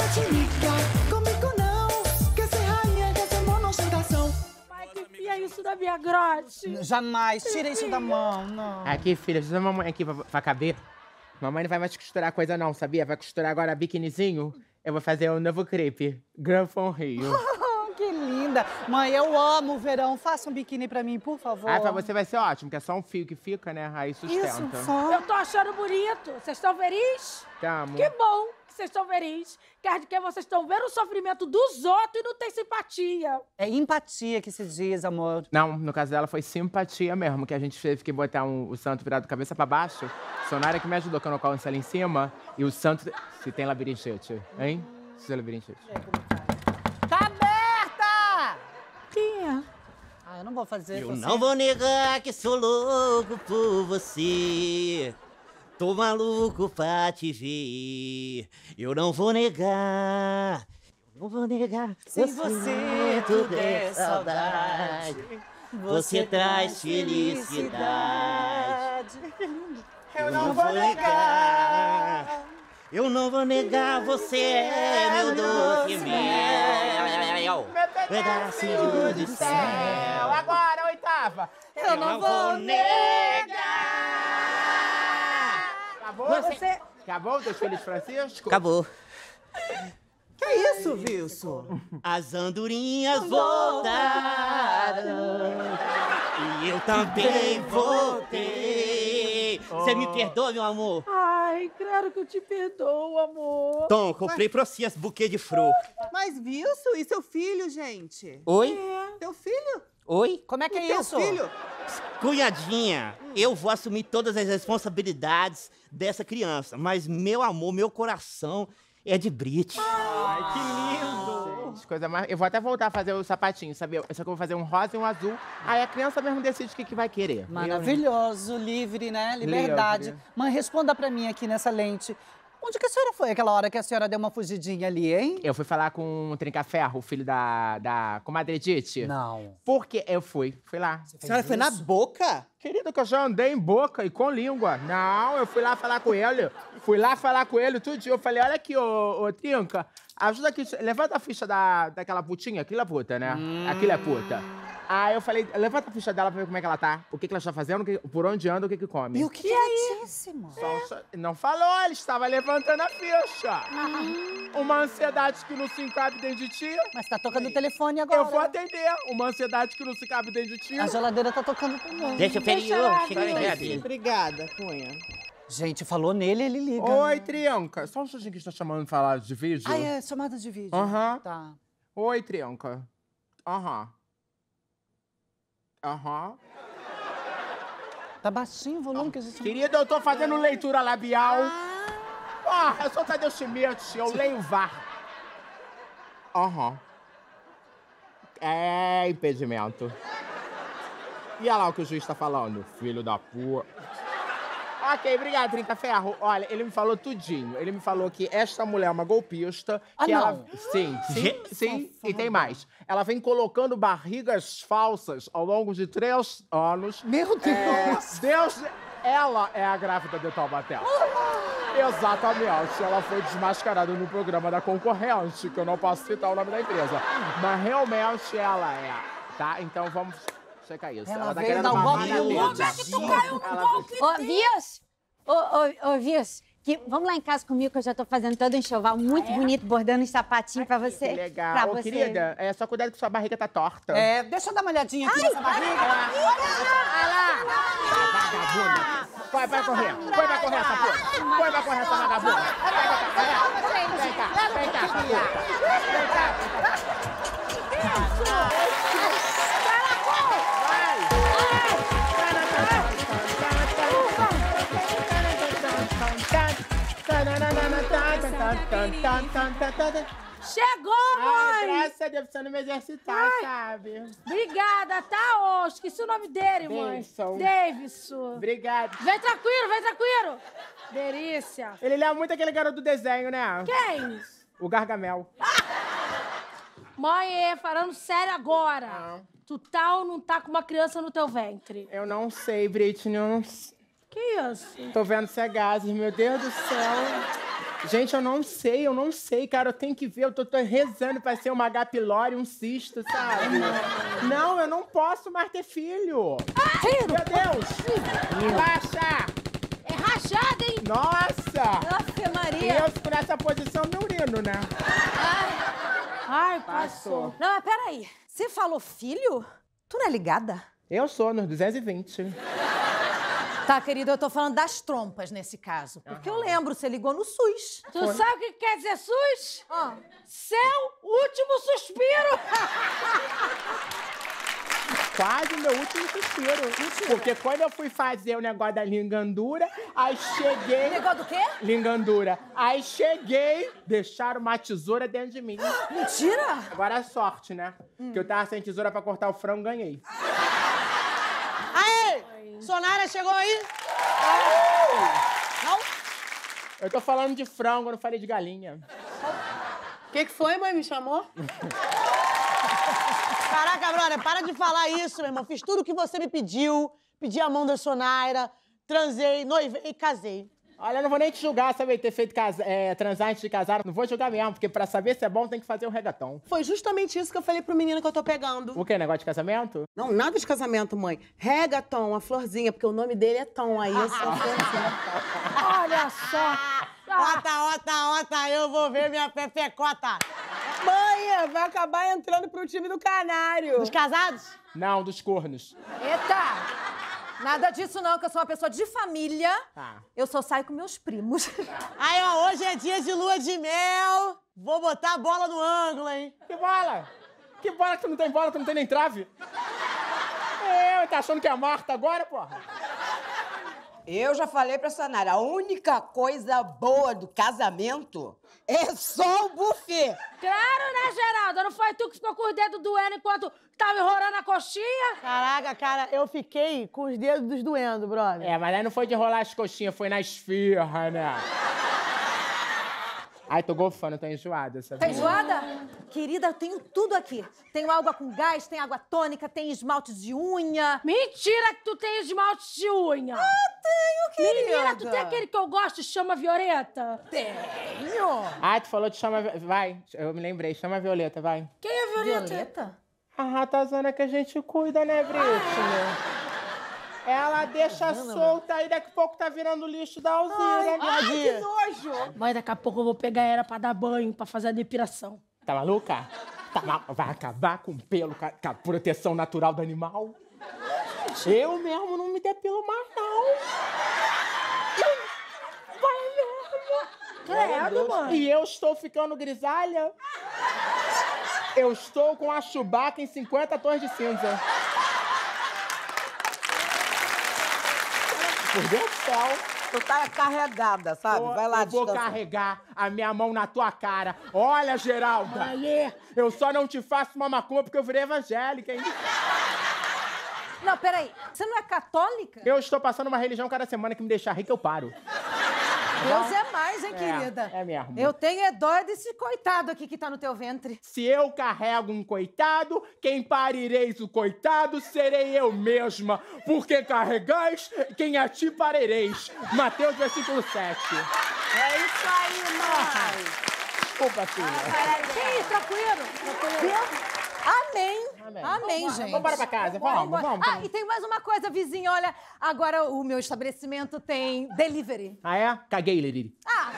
chinica, comigo não. Quer ser rainha, quer ser monossentação. Pai, que enfia isso na minha grote. Jamais, tira isso da mão, não. Aqui, filha, ajuda a mamãe aqui pra caber. Mamãe não vai mais costurar coisa não, sabia? Vai costurar agora biquinizinho. Eu vou fazer um novo crepe. Granfão Rio. Que linda. Mãe, eu amo o verão. Faça um biquíni pra mim, por favor. Ah, pra você vai ser ótimo, que é só um fio que fica, né? Aí sustenta. Isso, só. Eu tô achando bonito. Vocês estão felizes? Tamo. Que bom que vocês estão felizes. Quer dizer que vocês estão vendo o sofrimento dos outros e não tem simpatia. É empatia que se diz, amor. Não, no caso dela foi simpatia mesmo, que a gente teve que botar o santo virado cabeça pra baixo. Sonara que me ajudou, que eu não coloco ali em cima. E o santo... Se tem labirintite, hein? Se tem labirintite. Tá aberta! Quem é? Ah, eu não vou fazer Eu você. não vou negar que sou louco por você. Tô maluco pra te ver. Eu não vou negar. Eu não vou negar. Sem você tudo é saudade. Você traz felicidade. Eu não vou negar. Eu não vou negar, você é meu doce mel. Pedacinho do céu. Agora, oitava. Eu não vou negar. Acabou? Você... Acabou o Teus Filhos Francisco? Acabou. Que isso, Wilson? As andorinhas voltaram e eu também voltei. Você me perdoa, meu amor? Ai, claro que eu te perdoo, amor. Tom, comprei pra você esse buquê de flor. Mas, Wilson, e seu filho, gente? Oi? Teu filho? Oi? Como é que é Teu isso? filho? Cunhadinha, eu vou assumir todas as responsabilidades dessa criança, mas meu amor, meu coração é de Brit. Ai, que lindo! Gente, coisa mais... Eu vou até voltar a fazer o sapatinho, sabe? Só que eu vou fazer um rosa e um azul. Aí a criança mesmo decide o que vai querer. Maravilhoso, livre, né? Liberdade. Livre. Mãe, responda pra mim aqui nessa lente. Onde que a senhora foi aquela hora que a senhora deu uma fugidinha ali, hein? Eu fui falar com o Trincaferro, o filho da comadre Edith. Não. Porque eu fui lá. A senhora foi na boca? Querida, que eu já andei em boca e com língua. Não, eu fui lá falar com ele. Fui lá falar com ele tudo dia. Eu falei, olha aqui, ô Trinca, ajuda aqui, levanta a ficha daquela putinha. Aquilo é puta, né? Aquilo é puta. Aí eu falei, levanta a ficha dela pra ver como é que ela tá. O que ela está fazendo, por onde anda, o que come. E o que ela disse, mano? Não falou, ele estava levantando a ficha. Uma ansiedade que não se encabe dentro de ti. Mas tá tocando o telefone agora. Eu vou atender. Uma ansiedade que não se cabe dentro de ti. A geladeira tá tocando também. Deixa o feriô, chega de Obrigada, Cunha. Gente, falou nele, ele liga. Oi, Trianca. Só um instantinho que está chamando pra falar de vídeo. Ah, é, chamada de vídeo. Aham. Tá. Oi, Trianca. Aham. Aham. Tá baixinho o volume que a gente... Querida, eu tô fazendo leitura labial. Eu sou Tadeu Schmidt, eu leio VAR. Aham. É impedimento. E olha lá o que o juiz tá falando, filho da puta. Ok, obrigado, Trincaferro. Olha, ele me falou tudinho. Ele me falou que esta mulher é uma golpista. Que não. ela... Sim. E tem mais. Ela vem colocando barrigas falsas ao longo de 3 anos. Meu Deus! Ela é a grávida de Taubaté. Exatamente. Ela foi desmascarada no programa da concorrente, que eu não posso citar o nome da empresa. Mas realmente ela é, tá? Então vamos... checa isso. Ela tá veio querendo dar um mamar golpe na no teta. Como é que tu caiu no golpe? Ô, Vias! Ô, Vias, vamos lá em casa comigo, que eu já tô fazendo todo um enxoval muito bonito, bordando uns sapatinhos pra você. Que legal. Pra Ô, você. querida, só cuidado que sua barriga tá torta. É, deixa eu dar uma olhadinha aqui nessa barriga. Vagabunda. Vai correr. Vai correr essa porra. Vai correr essa vagabunda. Vem cá. Vem cá. Chegou, Ai, mãe! graças a Deus, precisando me exercitar, sabe? Obrigada, tá? Ô, esqueci o nome dele, mãe. Davidson. Obrigado. Vem tranquilo. Delícia. Ele lembra muito aquele garoto do desenho, né? Quem? O Gargamel. Mãe, falando sério agora. Tu tá ou não tá com uma criança no teu ventre? Eu não sei, Britney, eu não sei. Que isso? Tô vendo se é gases, meu Deus do céu. Gente, eu não sei, cara. Eu tenho que ver. Eu tô rezando pra ser uma H. pylori, um cisto, sabe? Não, eu não posso mais ter filho. Meu Deus! Relaxa! É rachada, hein? Nossa! Ave Maria! Eu, nessa posição, meu urino, né? Ai, passou. Não, mas peraí. Você falou filho? Tu não é ligada? Eu sou, nos 220. Tá, querida, eu tô falando das trompas nesse caso. Porque eu lembro, você ligou no SUS. Tu sabe o que quer dizer SUS? Seu último suspiro! Quase o meu último suspiro. Porque quando eu fui fazer o negócio da lingandura, aí cheguei... Negócio do quê? Lingandura. Aí cheguei, deixaram uma tesoura dentro de mim. Mentira! Agora é sorte, né? Que eu tava sem tesoura pra cortar o frango, ganhei. Aê! Sonara chegou aí? Não? Eu tô falando de frango, eu não falei de galinha. O que foi, mãe? Me chamou? Caraca, brother, para de falar isso, meu irmão. Fiz tudo o que você me pediu. Pedi a mão da Sonaira, transei, noivei e casei. Olha, eu não vou nem te julgar, sabe, ter feito transar antes de casar. Não vou julgar mesmo, porque pra saber se é bom tem que fazer um reggaeton. Foi justamente isso que eu falei pro menino que eu tô pegando. O quê? Negócio de casamento? Não, nada de casamento, mãe. Reggaeton, a florzinha, porque o nome dele é Tom, aí eu sou Olha só! Ota, eu vou ver minha pepecota. Mãe, vai acabar entrando pro time do Canário. Dos casados? Não, dos cornos. Eita! Nada disso não, que eu sou uma pessoa de família. Tá. Eu só saio com meus primos. Aí, ó, hoje é dia de lua de mel. Vou botar a bola no ângulo, hein? Que bola? Que bola que tu não tem bola, tu não tem nem trave? Tá achando que é a Marta agora, porra? Eu já falei pra Sonara, a única coisa boa do casamento é só o buffet. Claro, né, Geralda? Não foi tu que ficou com os dedos doendo enquanto tava enrolando a coxinha? Caraca, cara, eu fiquei com os dedos doendo, brother. Mas aí não foi de enrolar as coxinhas, foi na esfirra, né? Ai, tô golfando, tô enjoada, sabe? Tá enjoada? Querida, eu tenho tudo aqui. Tenho água com gás, tem água tônica, tem esmalte de unha. Mentira que tu tem esmalte de unha! Tenho, querida! Menina, tu tem aquele que eu gosto, chama Violeta? Tenho! Ah, tu falou de chama... Vai, eu me lembrei, chama a Violeta, vai. Quem é Violeta? Violeta? A ratazana que a gente cuida, né, Britney? Ela deixa solta e daqui a pouco tá virando lixo da Alzira. Ai, que nojo! Mas daqui a pouco eu vou pegar ela pra dar banho, pra fazer a depilação. Tá maluca? Vai acabar com o pelo, com a proteção natural do animal? Eu mesmo não me depilo mais, não. Vai mesmo. Credo, mãe. E eu estou ficando grisalha. Eu estou com a Chewbacca em 50 tons de cinza. Por Deus do céu. Tu tá carregada, sabe? Vai lá, eu vou carregar a minha mão na tua cara. Olha, Geralda. Eu só não te faço uma macumba porque eu virei evangélica, hein? Não, peraí. Você não é católica? Eu estou passando uma religião cada semana que me deixar rica, eu paro. Deus é mais, hein, querida? É mesmo. Eu tenho dó desse coitado aqui que tá no teu ventre. Se eu carrego um coitado, quem parireis o coitado serei eu mesma. Porque carregais, quem a ti parereis. Mateus, versículo 7. É isso aí, mãe. Desculpa, filha. Sim, tranquilo. Amém, gente. Vamos embora pra casa, vamos. Ah, e tem mais uma coisa, vizinho, olha. Agora o meu estabelecimento tem delivery. Ah, é? Caguei, Liriri.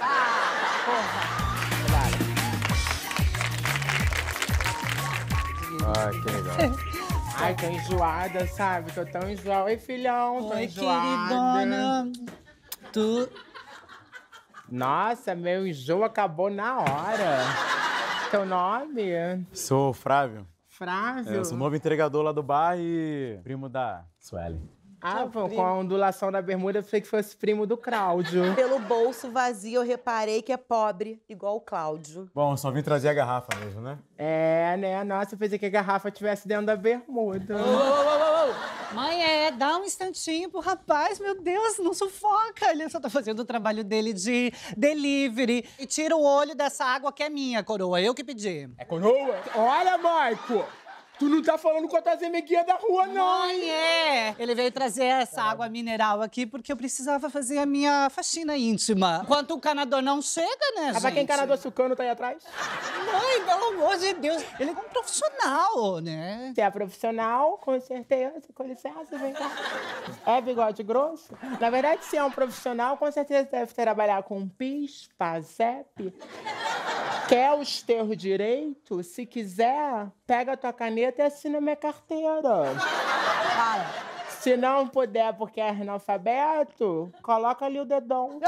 Ai, que legal. Ai, tô enjoada, sabe? Tô tão enjoada. Oi, filhão, tô enjoada. Queridona. Tu... Nossa, meu enjoo acabou na hora. Teu nome? Sou o Frávio. Frávio? Eu sou novo entregador lá do bar e primo da Sueli. Ah, pô, com a ondulação da bermuda, eu pensei que fosse primo do Cláudio. Pelo bolso vazio, eu reparei que é pobre, igual o Cláudio. Bom, só vim trazer a garrafa mesmo, né? É, né? Nossa, eu pensei que a garrafa estivesse dentro da bermuda. Mãe, dá um instantinho pro rapaz, meu Deus, não sufoca. Ele só tá fazendo o trabalho dele de delivery. E tira o olho dessa água que é minha, coroa, eu que pedi. É coroa? Olha, Maico! Tu não tá falando com a tua zemeguinha da rua, não, Mãe, hein? Ele veio trazer essa água mineral aqui porque eu precisava fazer a minha faxina íntima. Enquanto o encanador não chega, né, gente? Mas pra quem encanador se o cano tá aí atrás? Mãe, pelo amor de Deus, ele é um profissional, né? Se é profissional, com certeza. Com licença, vem cá. É bigode grosso? Na verdade, se é um profissional, com certeza deve trabalhar com PIS, PASEP. Quer os teus direitos? Se quiser, pega a tua caneta e assina minha carteira. Se não puder porque é analfabeto, coloca ali o dedão.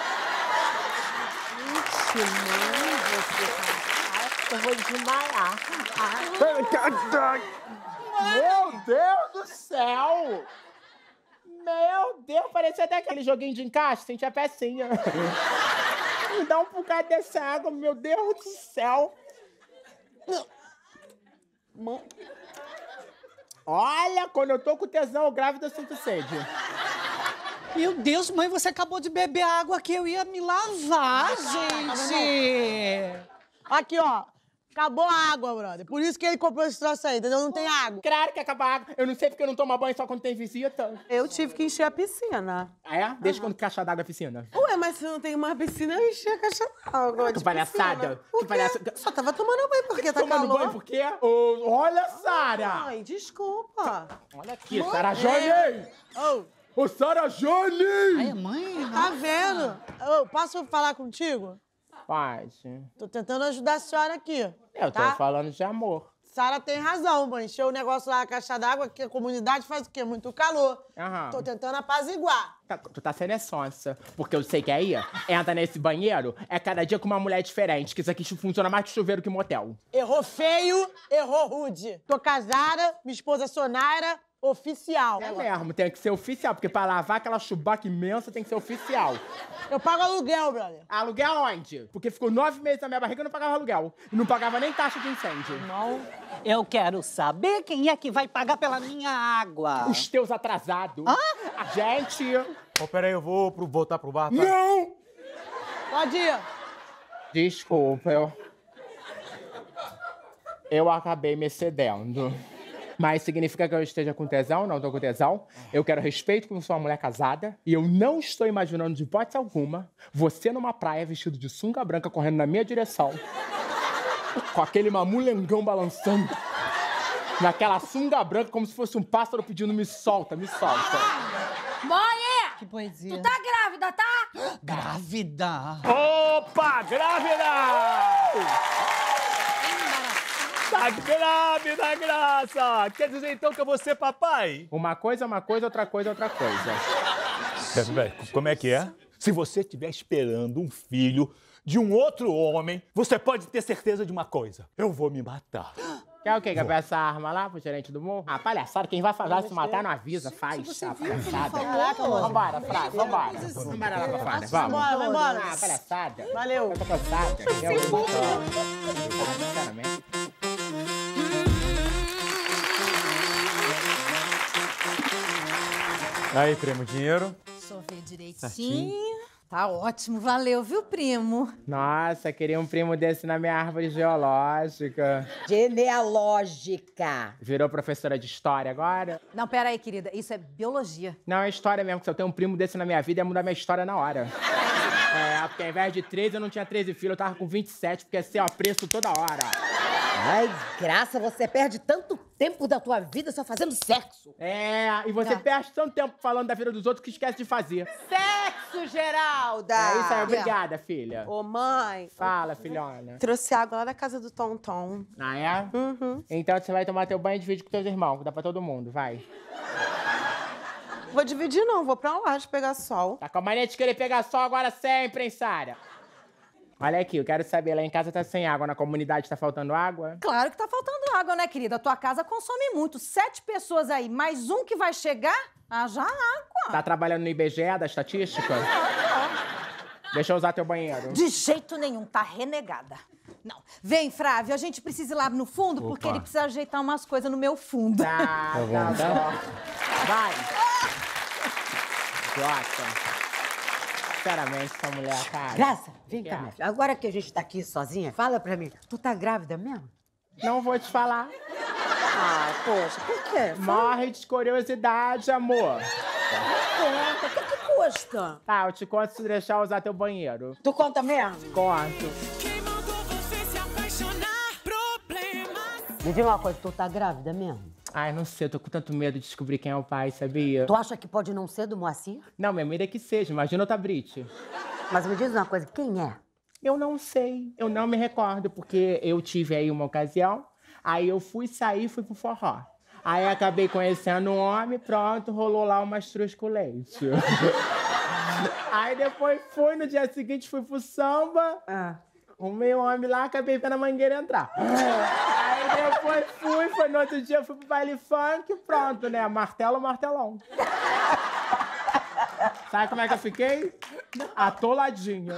Eu vou desmaiar. Meu Deus do céu! Meu Deus, parecia até aquele joguinho de encaixe, sentia a pecinha. Me dá um bocado dessa água, meu Deus do céu. Olha, quando eu tô com tesão grávida, eu sinto sede. Meu Deus, mãe, você acabou de beber a água que eu ia me lavar, gente. Aqui, ó. Acabou a água, brother. Por isso que ele comprou esse troço aí, entendeu? Não tem água. Claro que acaba a água. Eu não sei porque eu não tomo banho só quando tem visita. Eu tive que encher a piscina. Ah, é? Desde quando caixa d'água é piscina? Ué, mas se não tem uma piscina, eu enchi a caixa d'água. Que palhaçada. Que palhaçada. Só tava tomando banho porque tá tomando calor. banho por quê? Oh, olha, Sara! Ai, desculpa. Olha aqui, Sara Jane! Ô, Sara Jane! Ai, mãe. Tá vendo? Ô, posso falar contigo? Pode. Tô tentando ajudar a senhora aqui. Eu tô falando de amor. Sara tem razão, mãe. Encheu o negócio lá na caixa d'água, que a comunidade faz o quê? Muito calor. Aham. Tô tentando apaziguar. Tu tá sendo sonsa. Porque eu sei que aí, entra nesse banheiro, é cada dia com uma mulher diferente, que isso aqui funciona mais que chuveiro que motel. Errou feio, errou rude. Tô casada, minha esposa é Sonaira, oficial. É mesmo, tem que ser oficial, porque pra lavar aquela chubaca imensa tem que ser oficial. Eu pago aluguel, brother. Aluguel onde? Porque ficou 9 meses na minha barriga e não pagava aluguel. E não pagava nem taxa de incêndio. Não. Eu quero saber quem é que vai pagar pela minha água. Os teus atrasados. A gente... Ô, peraí, eu vou voltar pro bar, tá? Não! Pode ir. Desculpa, eu acabei me excedendo. Mas significa que eu esteja com tesão? Não tô com tesão. Eu quero respeito como sou uma mulher casada. E eu não estou imaginando, de hipótese alguma, você numa praia vestido de sunga branca correndo na minha direção. Com aquele mamulengão balançando. Naquela sunga branca, como se fosse um pássaro pedindo me solta, me solta. Mãe! Que poesia. Tu tá grávida, tá? Grávida. Opa, grávida! Tá grávida, Graça! Quer dizer, então, que eu vou ser papai? Uma coisa, outra coisa, outra coisa. Peraí, como é que é? Se você estiver esperando um filho de um outro homem, você pode ter certeza de uma coisa. Eu vou me matar. Quer o quê? Quer pegar essa arma lá pro gerente do morro? Ah, palhaçada, quem vai fazer se matar não avisa, faz. Palhaçada. Caraca, mano. Vambora, Flávia, vambora. Vambora lá pra fora, vamos. Vai embora. Ah, palhaçada. Valeu. Eu tô cansada. Eu tô sinceramente. Aí, primo, dinheiro? Deixa eu ver direitinho. Tá ótimo, valeu, viu, primo? Nossa, queria um primo desse na minha árvore geológica. Genealógica. Virou professora de história agora? Não, pera aí, querida, isso é biologia. Não, é história mesmo, que se eu tenho um primo desse na minha vida, ia mudar minha história na hora. É, porque ao invés de 13, eu não tinha 13 filhos, eu tava com 27, porque assim, ó, preço toda hora. Ai, Graça, você perde tanto tempo da tua vida só fazendo sexo. É, e você perde tanto tempo falando da vida dos outros que esquece de fazer. Sexo, Geralda! É isso aí, obrigada, filha. Ô, mãe. Fala, filhona. Trouxe água lá da casa do Tonton. Ah, é? Uhum. Então você vai tomar teu banho e divide com teus irmãos, que dá pra todo mundo, vai. Vou dividir não, vou pra lá de pegar sol. Tá com a mania de querer pegar sol agora sempre, hein, Sara? Olha aqui, eu quero saber, lá em casa tá sem água, na comunidade tá faltando água? Claro que tá faltando água, né, querida? Tua casa consome muito. 7 pessoas aí, mais um que vai chegar, haja água. Tá trabalhando no IBGE da estatística? Deixa eu usar teu banheiro. De jeito nenhum, tá renegada. Não. Vem, Frávio, a gente precisa ir lá no fundo, porque ele precisa ajeitar umas coisas no meu fundo. Tá bom. Vai. Idiota. Sinceramente, essa mulher, cara. Graça, vem cá, minha filha. Agora que a gente tá aqui sozinha, fala pra mim, tu tá grávida mesmo? Não vou te falar. Ah, poxa, por quê? Morre de curiosidade, amor. Conta, o que custa? Tá, eu te conto se deixar eu usar teu banheiro. Tu conta mesmo? Conto. Me diga uma coisa, tu tá grávida mesmo? Ai, não sei, eu tô com tanto medo de descobrir quem é o pai, sabia? Tu acha que pode não ser do Moacir? Não, minha medo é que seja, imagina outra Brit. Mas me diz uma coisa, quem é? Eu não sei, eu não me recordo, porque eu tive aí uma ocasião, aí eu fui sair e fui pro forró. Aí acabei conhecendo um homem, pronto, rolou lá uma estruz com leite. Aí depois fui, no dia seguinte fui pro samba, arrumei um homem lá, acabei vendo a Mangueira entrar. Aí depois foi no outro dia, fui pro baile funk, pronto, né, martelo, martelão. Sabe como é que eu fiquei? Atoladinho.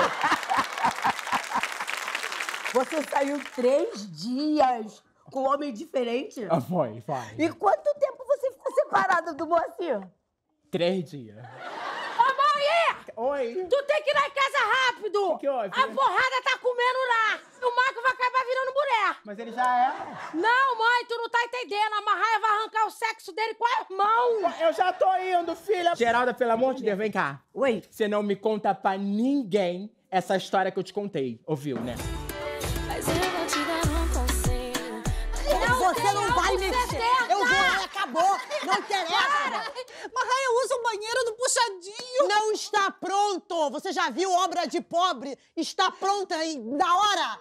Você saiu 3 dias com um homem diferente? Foi. E quanto tempo você ficou separada do Moacir? 3 dias. Ô, mãe! Oi. Tu tem que ir lá em casa rápido! O que houve? A porrada tá comendo lá! O Marco vai acabar virando mulher! Mas ele já é. Não, mãe, tu não tá entendendo. A Marraia vai arrancar o sexo dele com a mão! Eu já tô indo, filha! Geralda, pelo amor de Deus, vem cá. Oi. Você não me conta pra ninguém essa história que eu te contei. Ouviu, né? Mas eu vou te dar um conselho. Você não vai mexer! Eu vou, acabou! Não interessa! Marraia usa o banheiro do puxadinho. Não está pronto! Você já viu obra de pobre? Está pronta na hora?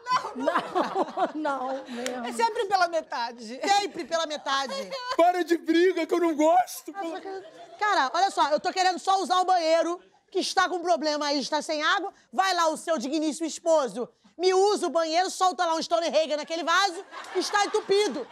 Não mesmo. É sempre pela metade. Sempre pela metade. Para de briga que eu não gosto. Cara, olha só, eu tô querendo só usar o banheiro, que está com problema aí, está sem água. Vai lá o seu digníssimo esposo, me usa o banheiro, solta lá um Stone Reagan naquele vaso, está entupido.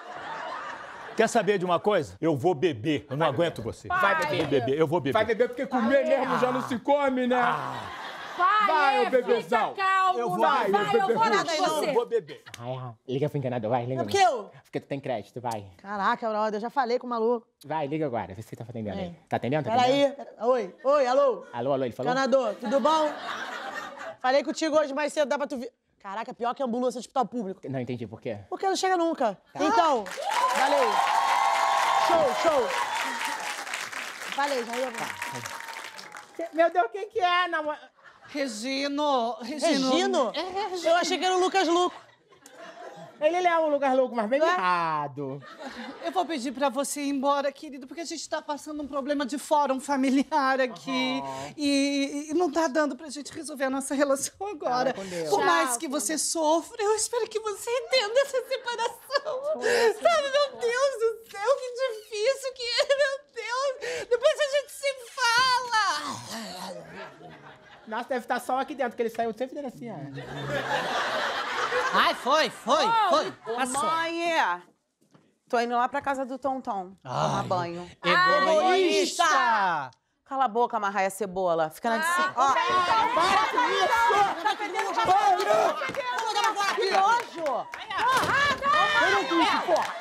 Quer saber de uma coisa? Eu vou beber. Eu não aguento você. Vai beber. Eu vou beber. Vai beber porque comer mesmo já não se come, né? Vai, ô bebezão. Fica calmo. Eu vou, vai, eu vou bebê. nada com você. Eu vou beber. Liga pro encanador, vai, liga. É porque eu... Porque tu tem crédito, vai. Caraca, brother, eu já falei com o maluco. Vai, liga agora, vê se tá atendendo aí. Tá atendendo? Peraí. Oi, alô? Alô, ele falou? Encanador, tudo bom? Falei contigo hoje mais cedo, dá pra tu vir. Caraca, pior que a ambulância de hospital público. Não entendi por quê. Porque não chega nunca. Então, valeu. Show. Falei, já ia. Meu Deus, quem que é, namorado? Regino? É, eu achei que era o Lucas Luco. Ele é o Lucas Luco, mas bem errado. Eu vou pedir pra você ir embora, querido, porque a gente tá passando um problema de fórum familiar aqui. E não tá dando pra gente resolver a nossa relação agora. Por mais que você sofra, eu espero que você entenda essa separação. Sabe, meu Deus do céu, que difícil que é, meu Deus. Depois a gente se fala. Nossa, deve estar só aqui dentro, porque ele saiu sempre dele assim, ó. Ai, foi. Passou. Mãe, tô indo lá pra casa do Tonton tomar banho. Egoísta! Cala a boca, Marraia Cebola. Fica na de cima. Para com isso! Para! Que nojo! Eu não disse, porra!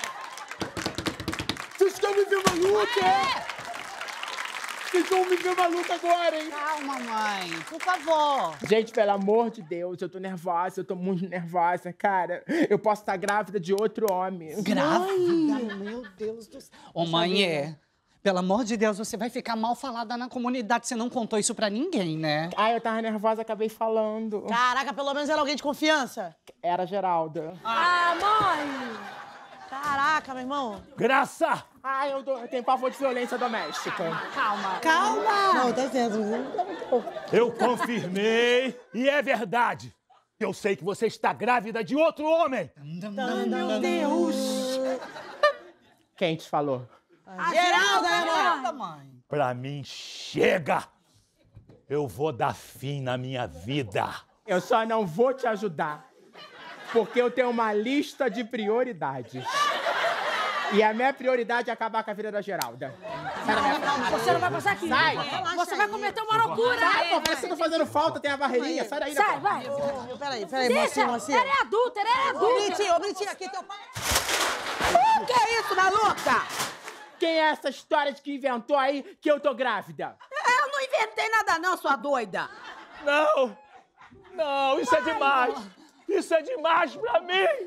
Vocês estão me vendo maluca, é? Vocês vão me ver maluca agora, hein? Calma, mãe. Por favor. Gente, pelo amor de Deus, eu tô nervosa, eu tô muito nervosa, cara. Eu posso estar grávida de outro homem. Grávida? Meu Deus do céu. Ô, mãe, pelo amor de Deus, você vai ficar mal falada na comunidade. Você não contou isso pra ninguém, né? Ai, eu tava nervosa, acabei falando. Caraca, pelo menos era alguém de confiança. Era Geralda. Ah, mãe! Caraca, meu irmão. Graça! Ai, eu tenho pavor de violência doméstica. Calma! Não, tá certo. Eu confirmei e é verdade. Eu sei que você está grávida de outro homem. Meu Deus. Quem te falou? Geralda, mãe. Pra mim, chega! Eu vou dar fim na minha vida. Eu só não vou te ajudar, porque eu tenho uma lista de prioridades. E a minha prioridade é acabar com a vida da Geralda. Sai da minha frente. Você não vai passar aqui. Sai! Você vai cometer uma loucura. Sai, pô, parece que eu tô fazendo falta, tem a barreirinha. Sai daí, Sai, vai. Peraí, mocinho. Ela é adulta, Ô, Britinho, aqui teu pai. O que é isso, maluca? Quem é essa história de que inventou aí que eu tô grávida? Eu não inventei nada não, sua doida. Não, isso é demais. Isso é demais pra mim.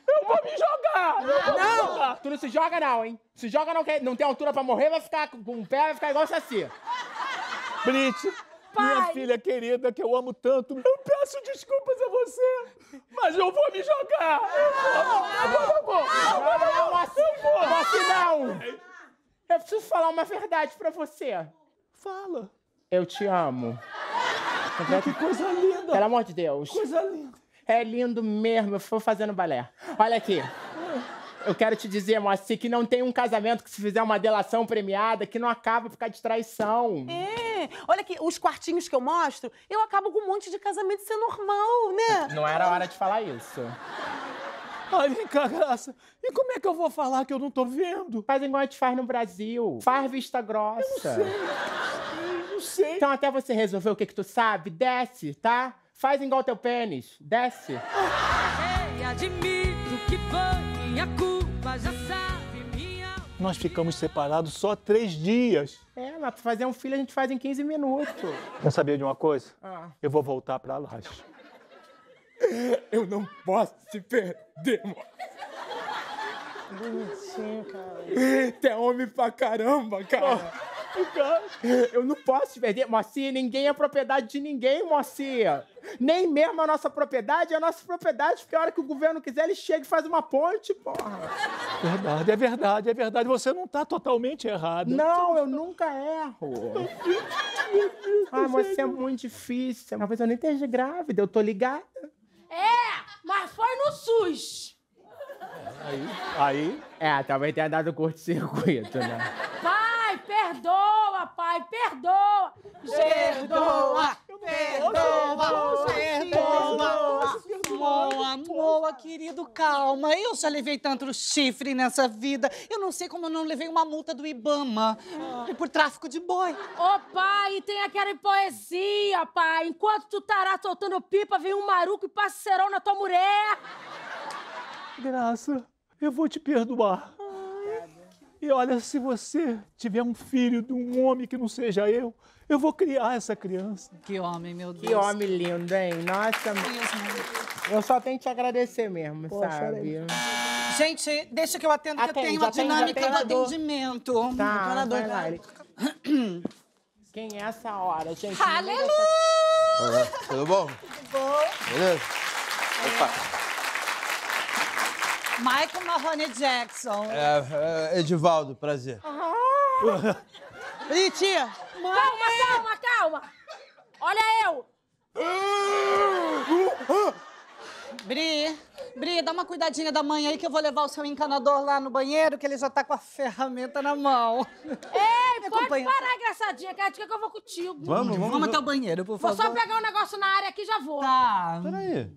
Eu vou me jogar! Eu vou me jogar. Tu não se joga não, hein? Se joga não, não tem altura pra morrer, vai ficar com o pé, vai ficar igual o Saci. Brit, minha filha querida, que eu amo tanto, eu peço desculpas a você, mas eu vou me jogar. Agora eu vou. Moacir, não! Eu preciso falar uma verdade pra você. Fala. Eu te amo. Que coisa linda. Pelo amor de Deus. Coisa linda. É lindo mesmo, eu fui fazendo balé. Olha aqui. Eu quero te dizer, Moacir, que não tem um casamento que se fizer uma delação premiada que não acaba por causa de traição. É, olha aqui, os quartinhos que eu mostro, eu acabo com um monte de casamento, isso é normal, né? Não era hora de falar isso. Ai, vem cá, Graça. E como é que eu vou falar que eu não tô vendo? Faz igual a gente faz no Brasil. Faz vista grossa. Eu não sei. Então até você resolver o que tu sabe, desce, tá? Faz igual teu pênis. Desce. Admito que foi minha culpa, já sabe minha... Nós ficamos separados só 3 dias. É, mas pra fazer um filho a gente faz em 15 minutos. Quer saber de uma coisa? Ah. Eu vou voltar pra Laje. Eu não posso te perder, mano. Bonitinho, cara. Tu é homem pra caramba, cara. Eu não posso te perder, Moacir. Ninguém é propriedade de ninguém, Moacir. Nem mesmo a nossa propriedade é a nossa propriedade, porque a hora que o governo quiser, ele chega e faz uma ponte, porra. Verdade, é verdade, é verdade. Você não tá totalmente errado. Não, eu nunca erro. Ah, você é muito difícil. Talvez eu nem esteja grávida, eu tô ligada. É, mas foi no SUS. Aí? É, talvez tenha dado curto-circuito, né? Pai, perdoa, pai, perdoa. Perdoa, perdoa, perdoa. Moa, querido, calma. Eu já levei tanto chifre nessa vida. Eu não sei como eu não levei uma multa do Ibama. Por tráfico de boi. Ô, pai, tem aquela poesia, pai. Enquanto tu tará soltando pipa, vem um maruco e passa cerol na tua mulher. Graça, eu vou te perdoar. E olha, se você tiver um filho de um homem que não seja eu vou criar essa criança. Que homem, meu Deus. Que homem lindo, hein? Nossa, eu só tenho que te agradecer mesmo, sabe? Gente, deixa que eu atendo, que eu tenho uma dinâmica do atendimento. Tá, vai lá. Quem é essa hora, gente? Aleluia! Olá, tudo bom? Tudo bom? Beleza? Opa. Michael Mahoney Jackson. Edivaldo, prazer. Britinha. Calma. Olha eu. Bri, dá uma cuidadinha da mãe aí que eu vou levar o seu encanador lá no banheiro, que ele já tá com a ferramenta na mão. Ei, pode parar, engraçadinha, que eu vou contigo. Vamos até o banheiro, por favor. Vou só pegar um negócio na área aqui e já vou. Tá. Peraí.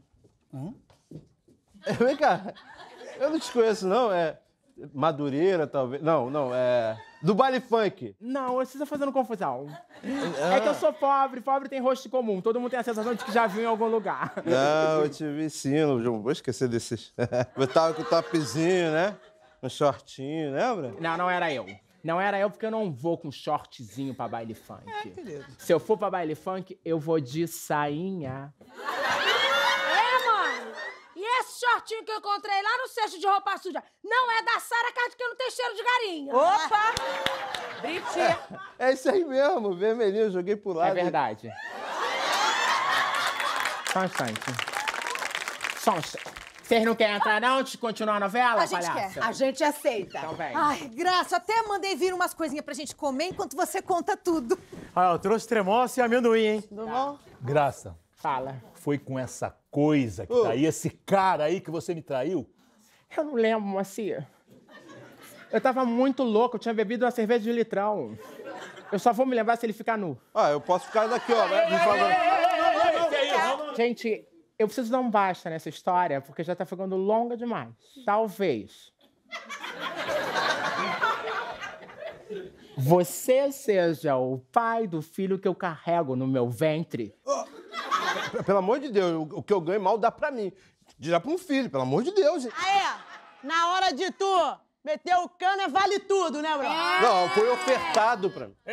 Vem cá. Eu não te conheço, não. É Madureira, talvez. Não, é... Do baile funk. Não, você tá fazendo confusão. É que eu sou pobre tem rosto comum. Todo mundo tem a sensação de que já viu em algum lugar. Não, eu te vi sim, não vou esquecer desses. Eu tava com o topzinho, né? Um shortinho, lembra? Não era eu. Não era eu porque eu não vou com shortzinho pra baile funk. Se eu for pra baile funk, eu vou de sainha. E esse shortinho que eu encontrei lá no cesto de roupa suja não é da Sara Card, que não tem cheiro de garinha. Opa! Britinha. É isso aí mesmo, vermelhinho, eu joguei pro lado. É verdade. Só um instante. Vocês não querem entrar, não? De continuar a novela, A gente palhaça? quer. A gente aceita. Então vem. Ai, Graça, até mandei vir umas coisinhas pra gente comer enquanto você conta tudo. Ah, eu trouxe tremoço e amendoim, hein? Tudo bom? Graça. Fala. Foi com essa coisa que tá aí, esse cara aí que você me traiu? Eu não lembro, Moacir. Eu tava muito louco, eu tinha bebido uma cerveja de litrão. Eu só vou me lembrar se ele ficar nu. Ah, eu posso ficar daqui, ó. Me fala. Gente, eu preciso dar um basta nessa história, porque já tá ficando longa demais. Talvez você seja o pai do filho que eu carrego no meu ventre. Pelo amor de Deus, o que eu ganho mal dá pra mim. Dirá pra um filho, pelo amor de Deus, gente. Aê, na hora de tu meter o cano vale tudo, né, bro? Não, foi ofertado pra mim.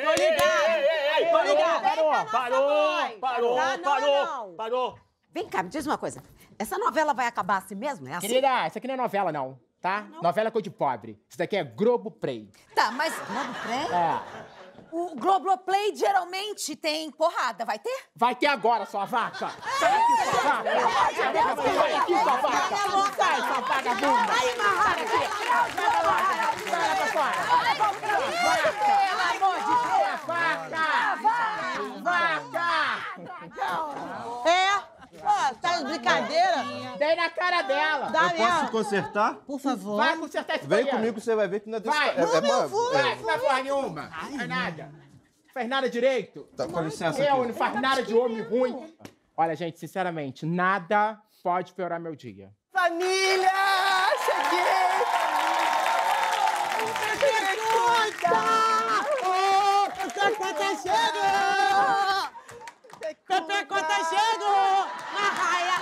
Parou. Vem cá, me diz uma coisa. essa novela vai acabar assim mesmo? É assim? Querida, isso aqui não é novela, não, tá? Novela é coisa de pobre. Isso daqui é Globoplay. Tá, mas... Globoplay? É. O Globoplay geralmente tem porrada, vai ter? Vai ter agora, sua vaca! Sai aqui, sua vaca! Sai aqui, sua vaca! Sai, sua vagabunda! Aí, Marra! Sai pra fora! Pelo amor de Deus! Vaca! Pô, tá de brincadeira? Dei na cara dela! Dá Eu posso te consertar? Por favor. Vai consertar esse Vem banheiro. comigo que você vai ver que não é desse... Vai! Não, eu vou. Vai, não faz porra nenhuma! Não faz nada! Não faz nada direito! Tá, com licença Eu aqui. não faz nada de homem ruim! Olha, gente, sinceramente, nada pode piorar meu dia. Família! Cheguei! Pepecota chegou! Pepecota chegou! Marraia,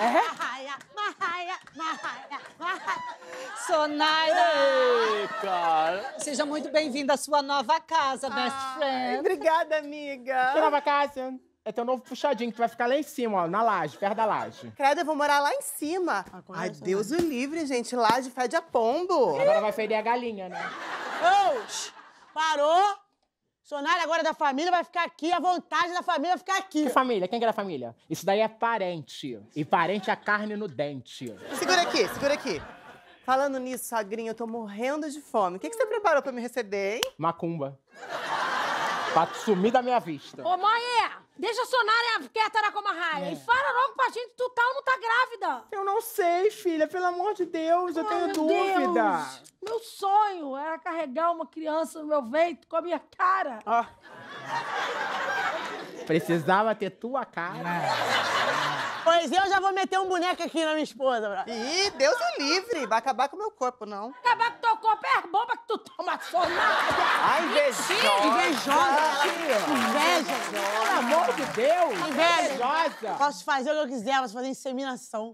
marraia. Sonaira! Ei, cara. Seja muito bem-vinda à sua nova casa, best friend. Obrigada, amiga. Que nova casa? É teu novo puxadinho que tu vai ficar lá em cima, ó, na laje, perto da laje. Credo, eu vou morar lá em cima. Ai, Deus o livre, gente. Laje fede a pombo. Agora vai feder a galinha, né? Parou? Sonária agora da família vai ficar aqui, a vontade da família vai ficar aqui. Que família? Quem que é da família? Isso daí é parente. E parente é carne no dente. Segura aqui, segura aqui. Falando nisso, sogrinha, eu tô morrendo de fome. O que você preparou pra me receber, hein? Macumba. Pra sumir da minha vista. Ô, mãe, deixa a Sonária quieta na Comarraia. E fala logo pra gente, tu tá ou não tá grávida? Eu não sei, filha. Pelo amor de Deus, eu tenho dúvida. Deus. Meu sonho era carregar uma criança no meu ventre com a minha cara. Ó. Precisava ter tua cara. Pois eu já vou meter um boneco aqui na minha esposa, bro. Ih, Deus o livre. Vai acabar com o meu corpo, não. Acabar com teu corpo é bomba que tu toma, Sonária. Ai, invejosa. Inveja. Pelo amor de Deus. Invejosa. Posso fazer o que eu quiser, posso fazer inseminação.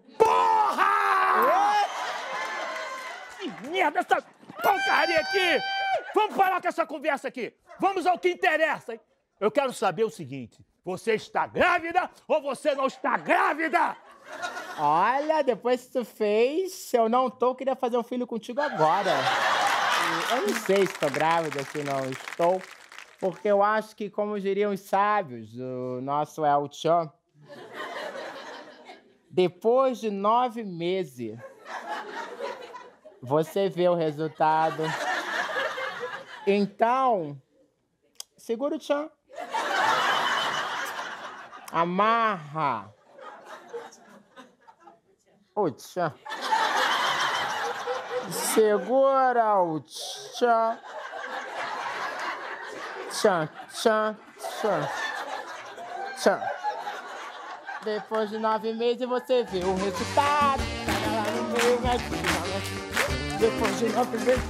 Que merda essa porcaria aqui! Vamos parar com essa conversa aqui. Vamos ao que interessa, hein? Eu quero saber o seguinte. Você está grávida ou você não está grávida? Olha, depois que tu fez, se eu não tô, eu queria fazer um filho contigo agora. Eu não sei se tô grávida, se não estou, porque eu acho que, como diriam os sábios, o nosso El Chan, depois de 9 meses, você vê o resultado. Então, segura o Chan. Amarra. O Tchan. Segura o Tchan. Tchan, tchan, tchan. Tchan. Depois de 9 meses você vê o resultado. Depois de 9 meses.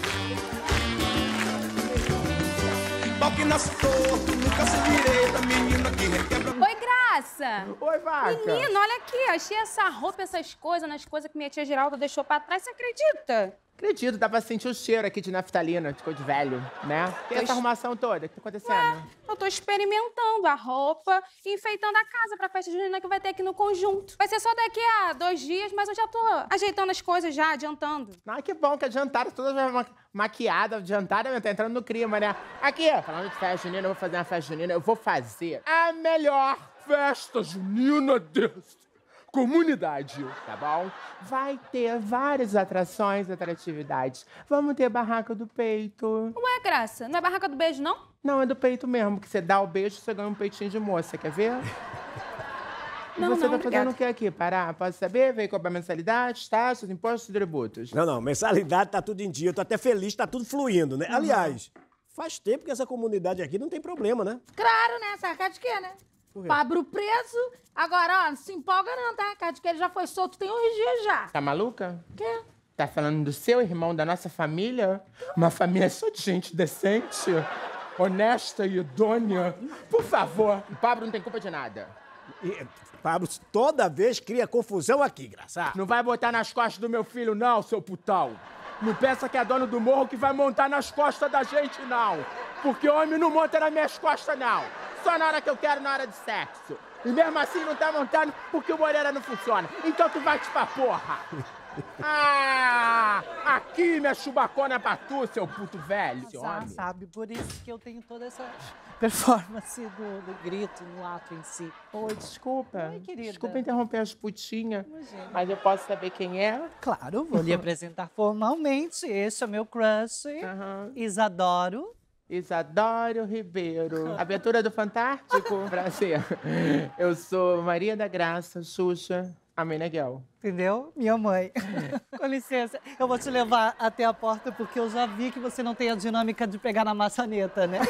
Toque nasce torto, nunca se direita, menina que requebra... Oi, Graça! Oi, vaca! Menino, olha aqui, achei essa roupa, essas coisas, nas coisas que minha tia Geralda deixou pra trás, você acredita? Acredito, dá pra sentir o cheiro aqui de naftalina, de cor de velho, né? Tem essa arrumação toda, o que tá acontecendo? Eu tô experimentando a roupa e enfeitando a casa pra festa junina que vai ter aqui no conjunto. Vai ser só daqui a 2 dias, mas eu já tô ajeitando as coisas já, adiantando. Ah, que bom que adiantaram, todas maquiadas, adiantadas, tá entrando no clima, né? Aqui, falando de festa junina, eu vou fazer uma festa junina, eu vou fazer a melhor festa junina dessa comunidade, tá bom? Vai ter várias atrações, atratividades. Vamos ter barraca do peito. Ué, Graça, não é barraca do beijo, não? Não, é do peito mesmo, que você dá o beijo, você ganha um peitinho de moça, quer ver? Não, você tá obrigada. fazendo o que aqui? Parar? Posso saber? Veio cobrar mensalidade, taxas, impostos e tributos. Não, mensalidade tá tudo em dia. Eu tô até feliz, tá tudo fluindo, né? Aliás, faz tempo que essa comunidade aqui não tem problema, né? Claro, né? Sacar de quê, né? Pablo preso. Agora, ó, não se empolga não, tá? Cara de que ele já foi solto tem uns dias já. Tá maluca? Quê? Tá falando do seu irmão, da nossa família? Uma família só de gente decente, honesta e idônea. Por favor. O Pablo não tem culpa de nada. Pablo toda vez cria confusão aqui, Graça. Não vai botar nas costas do meu filho, não, seu putão. Não pensa que é dono do morro que vai montar nas costas da gente, não. Porque homem não monta nas minhas costas, não. Só na hora que eu quero, na hora de sexo. E mesmo assim não tá montando porque o Moreira não funciona. Então tu vai te pra porra. Ah, aqui minha chubacona pra tu, seu puto velho. Sabe, por isso que eu tenho toda essa performance do grito no ato em si. Oi, desculpa. Oi, querida. Desculpa interromper as putinhas, mas eu posso saber quem é? Claro, vou lhe apresentar formalmente. Esse é o meu crush, Isadoro. Isadoro Ribeiro. Aventura do Fantástico? Prazer. Eu sou Maria da Graça Xuxa a Meneghel. Entendeu? Minha mãe. Com licença, eu vou te levar até a porta porque eu já vi que você não tem a dinâmica de pegar na maçaneta, né?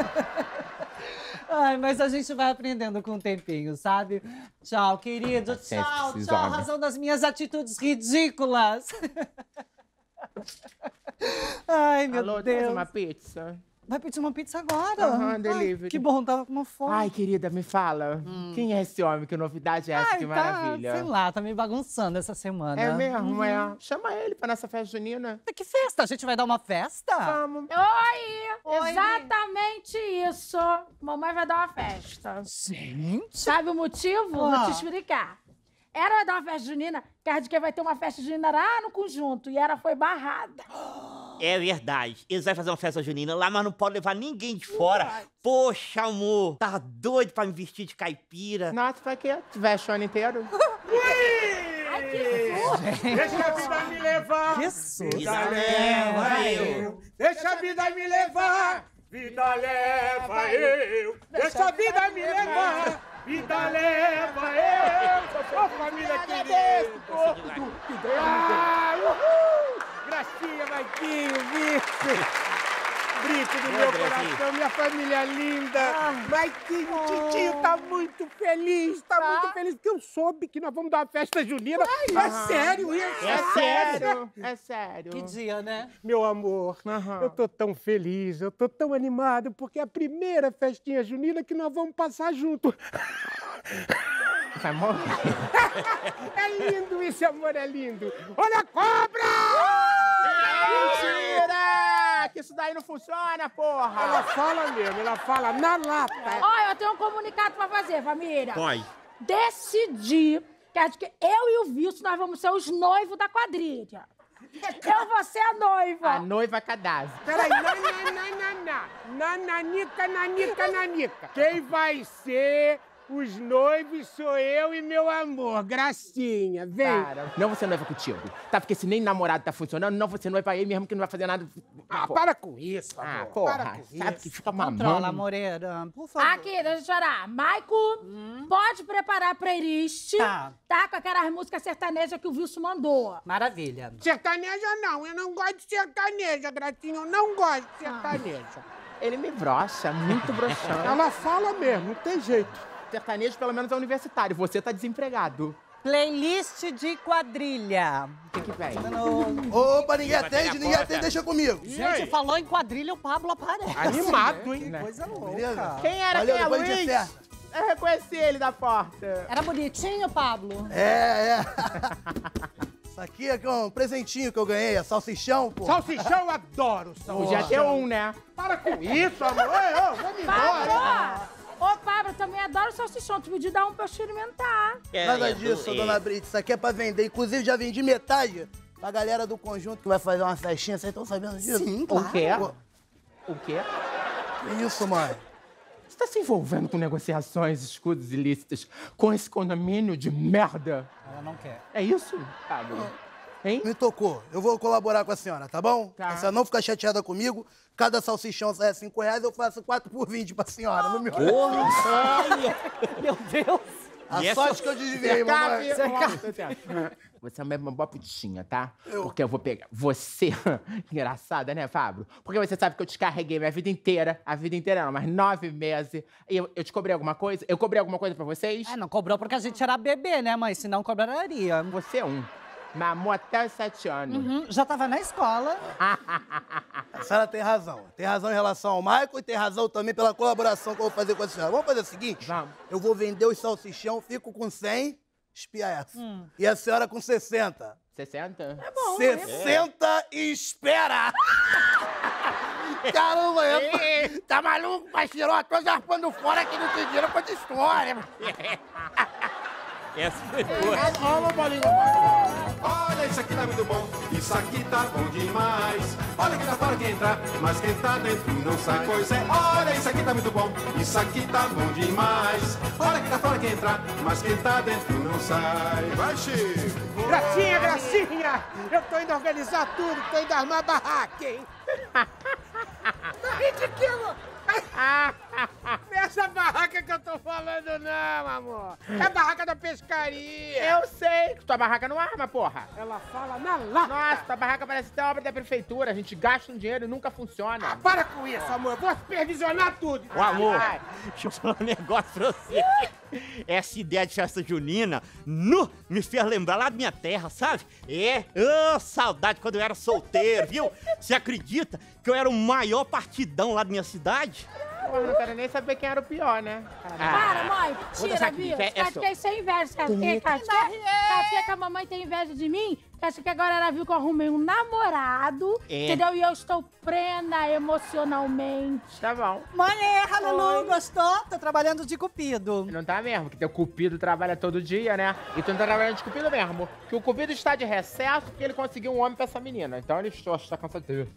Ai, mas a gente vai aprendendo com o tempinho, sabe? Tchau, querido. Tchau, tchau. Razão das minhas atitudes ridículas. Ai, meu Alô, Deus. traz uma pizza? Vai pedir uma pizza agora? Delivery. Ai, que bom, tava com uma fome. Ai, querida, me fala. Quem é esse homem? Que novidade é essa? Que maravilha. Sei lá, tá me bagunçando essa semana. É mesmo, é. Chama ele pra nossa festa junina. Que festa? A gente vai dar uma festa? Vamos. Oi! Exatamente isso. Mamãe vai dar uma festa. Gente! Sabe o motivo? Vou te explicar. Era vai dar uma festa junina, quer dizer que vai ter uma festa junina lá no conjunto, e ela foi barrada. É verdade. Eles vão fazer uma festa junina lá, mas não pode levar ninguém de fora. Poxa, amor, tá doido pra me vestir de caipira. Nossa, pra quê? Tu veste o ano inteiro? Ai, que susto! Deixa a vida me levar. Que susto! Vida leva eu. Deixa a vida me levar. Vida leva eu. Deixa a vida me levar. Vida leva eu. Ô, família querida. Gracinha, Maiquinho, Vitor. Brito do meu coração, minha família linda. Maiquinho, Titinho tá muito feliz, porque eu soube que nós vamos dar uma festa junina. É sério isso? É sério. É sério. Que dia, né? Meu amor, eu tô tão feliz, eu tô tão animado, porque é a primeira festinha junina que nós vamos passar junto. Vai morrer. É lindo isso, amor, é lindo. Olha a cobra! Mentira! Que isso daí não funciona, porra! Ela fala mesmo, ela fala na lata. Olha, eu tenho um comunicado pra fazer, família. Vai. Decidi que eu e o Wilson, nós vamos ser os noivos da quadrilha. Eu vou ser a noiva. A noiva cadáver. Peraí, nanica. Quem vai ser os noivos sou eu e meu amor, Gracinha, vem. Cara, não vou ser noiva contigo, tá? Porque se nem namorado tá funcionando, não vou ser noiva aí mesmo que não vai fazer nada. Para com isso, amor. Porra, para com sabe isso. que fica mamando. Controla, Moreira, por favor. Aqui, deixa eu chorar. Maico, pode preparar a playlist, tá? Com aquelas músicas sertanejas que o Wilson mandou. Maravilha. Sertaneja não, eu não gosto de sertaneja, Gracinha, eu não gosto de sertaneja. Ele me brocha, muito broxante. Ela fala mesmo, não tem jeito. Sertanejo, pelo menos, é universitário. Você tá desempregado. Playlist de quadrilha. O que vem? Opa, ninguém atende, deixa comigo. Gente, falou em quadrilha, o Pablo aparece. Animado, hein? Coisa louca. Beleza. Quem era? Valeu, Quem é depois a gente Luiz? acerta. Eu reconheci ele da porta. Era bonitinho, Pablo? É. Isso aqui é um presentinho que eu ganhei, é salsichão, pô. Salsichão, eu adoro salsichão. Podia ter um, né? Para com isso, amor. Vamos embora. Pablo! Ô, Pablo, eu também adoro salsichão. Tu podia dar um pra eu experimentar. Nada disso, dona Brita. Isso aqui é pra vender. Inclusive, já vendi metade pra galera do conjunto que vai fazer uma festinha. Vocês estão sabendo disso? Sim, claro. O quê? Pô. O quê? Que isso, mãe? Você tá se envolvendo com negociações, escudos ilícitas com esse condomínio de merda? Ela não quer. É isso, Pablo? Hein? Me tocou. Eu vou colaborar com a senhora, tá bom? Tá. A senhora não ficar chateada comigo. Cada salsichão sai R$5, eu faço 4 por 20 pra senhora. No meu... Meu Deus. A sorte que eu desviei, mamãe. Você é uma boa putinha, tá? Porque eu vou pegar você. Engraçada, né, Fábio? Porque você sabe que eu te carreguei minha vida inteira. A vida inteira não, mas 9 meses. E eu te cobrei alguma coisa? Eu cobrei alguma coisa pra vocês? É, não cobrou porque a gente era bebê, né, mãe? Senão cobraria. Você é um. Mamou até os 7 anos. Já tava na escola. A senhora tem razão. Tem razão em relação ao Michael e tem razão também pela colaboração que eu vou fazer com a senhora. Vamos fazer o seguinte? Vamos. Eu vou vender os salsichão, fico com 100, espia essa. E a senhora com 60. 60? É bom, 60 e espera! Caramba, Ei, tá maluco, parceiro? Ó, tô zarpando fora aqui no dinheiro com essa história. Essa foi boa. Olha, isso aqui tá muito bom, isso aqui tá bom demais. Olha que tá fora que entra, mas quem tá dentro não sai. Pois é, olha, isso aqui tá muito bom, isso aqui tá bom demais. Olha que tá fora que entra, mas quem tá dentro não sai. Vai, Chico. Gracinha, Gracinha! Eu tô indo organizar tudo, tô indo armar a barraca, hein? Tá ridículo! Não é essa barraca que eu tô falando, não, amor. É a barraca da pescaria. Eu sei que tua barraca não arma, porra. Ela fala na lata. Nossa, tua barraca parece até obra da prefeitura. A gente gasta um dinheiro e nunca funciona. Para com isso, amor. Eu vou supervisionar tudo. Ô, amor, deixa eu falar um negócio pra você. Essa ideia de festa junina me fez lembrar lá da minha terra, sabe? Saudade quando eu era solteiro, viu? Você acredita que eu era o maior partidão lá da minha cidade? Porra, não quero nem saber quem era o pior, né? Para, mãe. Tira, Bia. Fiquei sem inveja. Acha que a mamãe tem inveja de mim? Acha que agora ela viu que eu arrumei um namorado, entendeu? E eu estou plena emocionalmente. Tá bom. Maneira, Lulu, gostou? Tô trabalhando de cupido. Não tá mesmo, que teu cupido trabalha todo dia, né? E tu não tá trabalhando de cupido mesmo. Que o cupido está de recesso porque ele conseguiu um homem pra essa menina. Então ele está cansativo.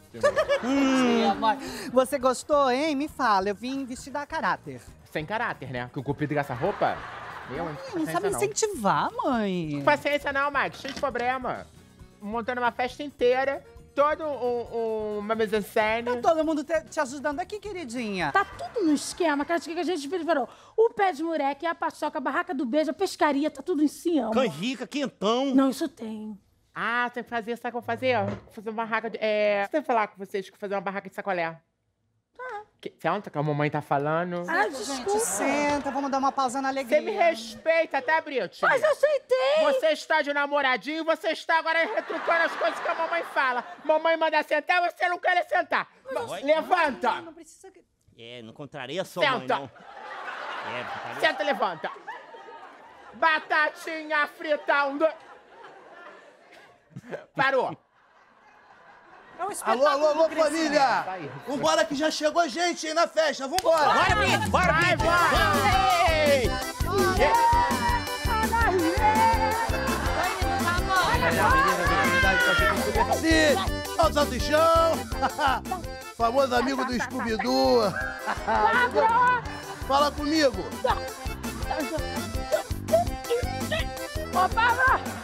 Você gostou, hein? Me fala, eu vim vestida a caráter. Sem caráter, né? Que o cupido com essa roupa... Não sabe incentivar, mãe. Paciência não, Max. Cheio de problema. Montando uma festa inteira, todo uma mise-en-scène. Tá todo mundo te ajudando aqui, queridinha. Tá tudo no esquema, cara. Que a gente preparou. O pé de moleque, a paçoca, a barraca do beijo, a pescaria, tá tudo em cima. Canjica, quentão. Não, isso tem. Ah, tem que fazer, sabe o que eu vou fazer? Vou fazer uma barraca de... Tem que falar com vocês que fazer uma barraca de sacolé. Senta que a mamãe tá falando. Ah, desculpa. Senta, vamos dar uma pausa na alegria. Você me respeita, tá, Brito? Mas eu aceitei. Você está de namoradinho, você está agora retrucando as coisas que a mamãe fala. Mamãe manda sentar, você não quer sentar. Levanta. Não precisa... Não contraria a sua mãe, não. Senta e levanta. Batatinha frita, Parou. Alô, família! Vambora que já chegou gente aí na festa, vambora! Bora, Brito! Bora, Brito! Olha o salsichão! Famoso amigo do Scooby-Doo! Fala comigo! Ô, Pablo!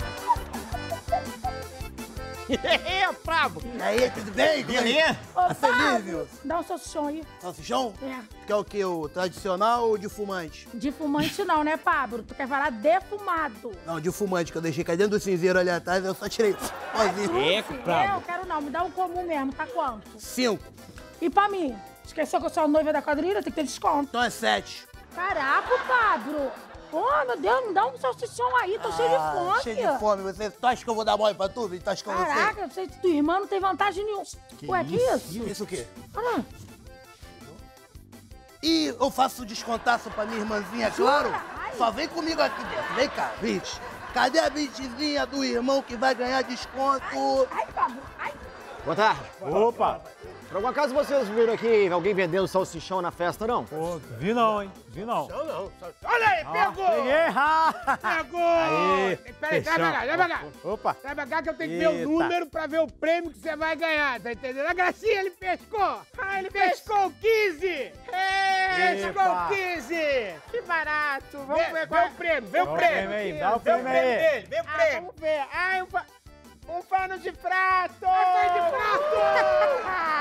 Pablo! E aí, tudo bem? Beleza? Ô, feliz, viu? Dá um salsichão aí. Salsichão? É. Quer o quê? O tradicional ou de fumante? De fumante não, né, Pablo? Tu quer falar defumado. Não, de fumante, que eu deixei cair dentro do cinzeiro ali atrás, eu só tirei. Eu quero não, me dá um comum mesmo, tá quanto? 5. E pra mim? Esqueceu que eu sou a noiva da quadrilha? Tem que ter desconto. Então é 7. Caraca, Pablo! Oh, meu Deus, me dá um salsichão aí, tô cheio de fome. Cheio de fome, você acha que eu vou dar mole pra tu? Tu acha que eu vou ser? Caraca, eu sei que tua irmã não tem vantagem nenhuma. Ué, que isso? Isso o quê? Ah. E eu faço descontaço pra minha irmãzinha, claro? Só vem comigo aqui dentro, vem cá, Bitch. Cadê a bitchzinha do irmão que vai ganhar desconto? Ai, Pablo, ai. Boa tarde. Opa! Por algum acaso vocês viram aqui alguém vendendo salsichão na festa, não? Pô, vi não, hein? Vi não. Não. Olha aí, pegou! Peguei! Pegou! Aí, Peraí, vai cá. Opa! Vai cá que eu tenho que ver o número pra ver o prêmio que você vai ganhar, tá entendendo? A Gracinha, ele pescou! Ah, ele pescou 15! Pescou 15! Que barato! Vamos ver qual é o prêmio, vê o prêmio! Aí, dá o prêmio aí! Vê o prêmio! Vamos ver! Ai, um pano de prato! Pano de prato!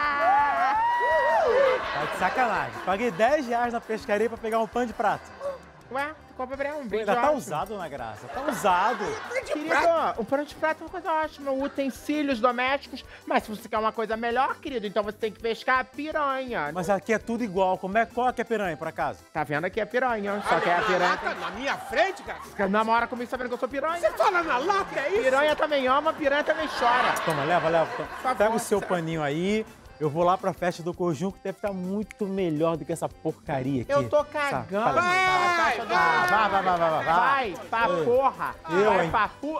Tá de sacanagem. Paguei R$10 na pescaria pra pegar um pano de prato. Ué, tu compra pra um brinde. Ainda tá usado, na graça. Tá usado. Querido, o pano de prato é uma coisa ótima, utensílios domésticos. Mas se você quer uma coisa melhor, querido, então você tem que pescar a piranha. Mas aqui é tudo igual. Qual que é a piranha, por acaso? Tá vendo aqui a piranha? Só que é a piranha... Na minha frente, cara? Você namora comigo sabendo que eu sou piranha. Você fala na lata, é isso? Piranha também ama, piranha também chora. Toma, leva. Pega o seu paninho aí. Eu vou lá pra festa do Cojum, que deve estar muito melhor do que essa porcaria aqui. Eu tô cagando. Vai pra porra. Vai pra porra.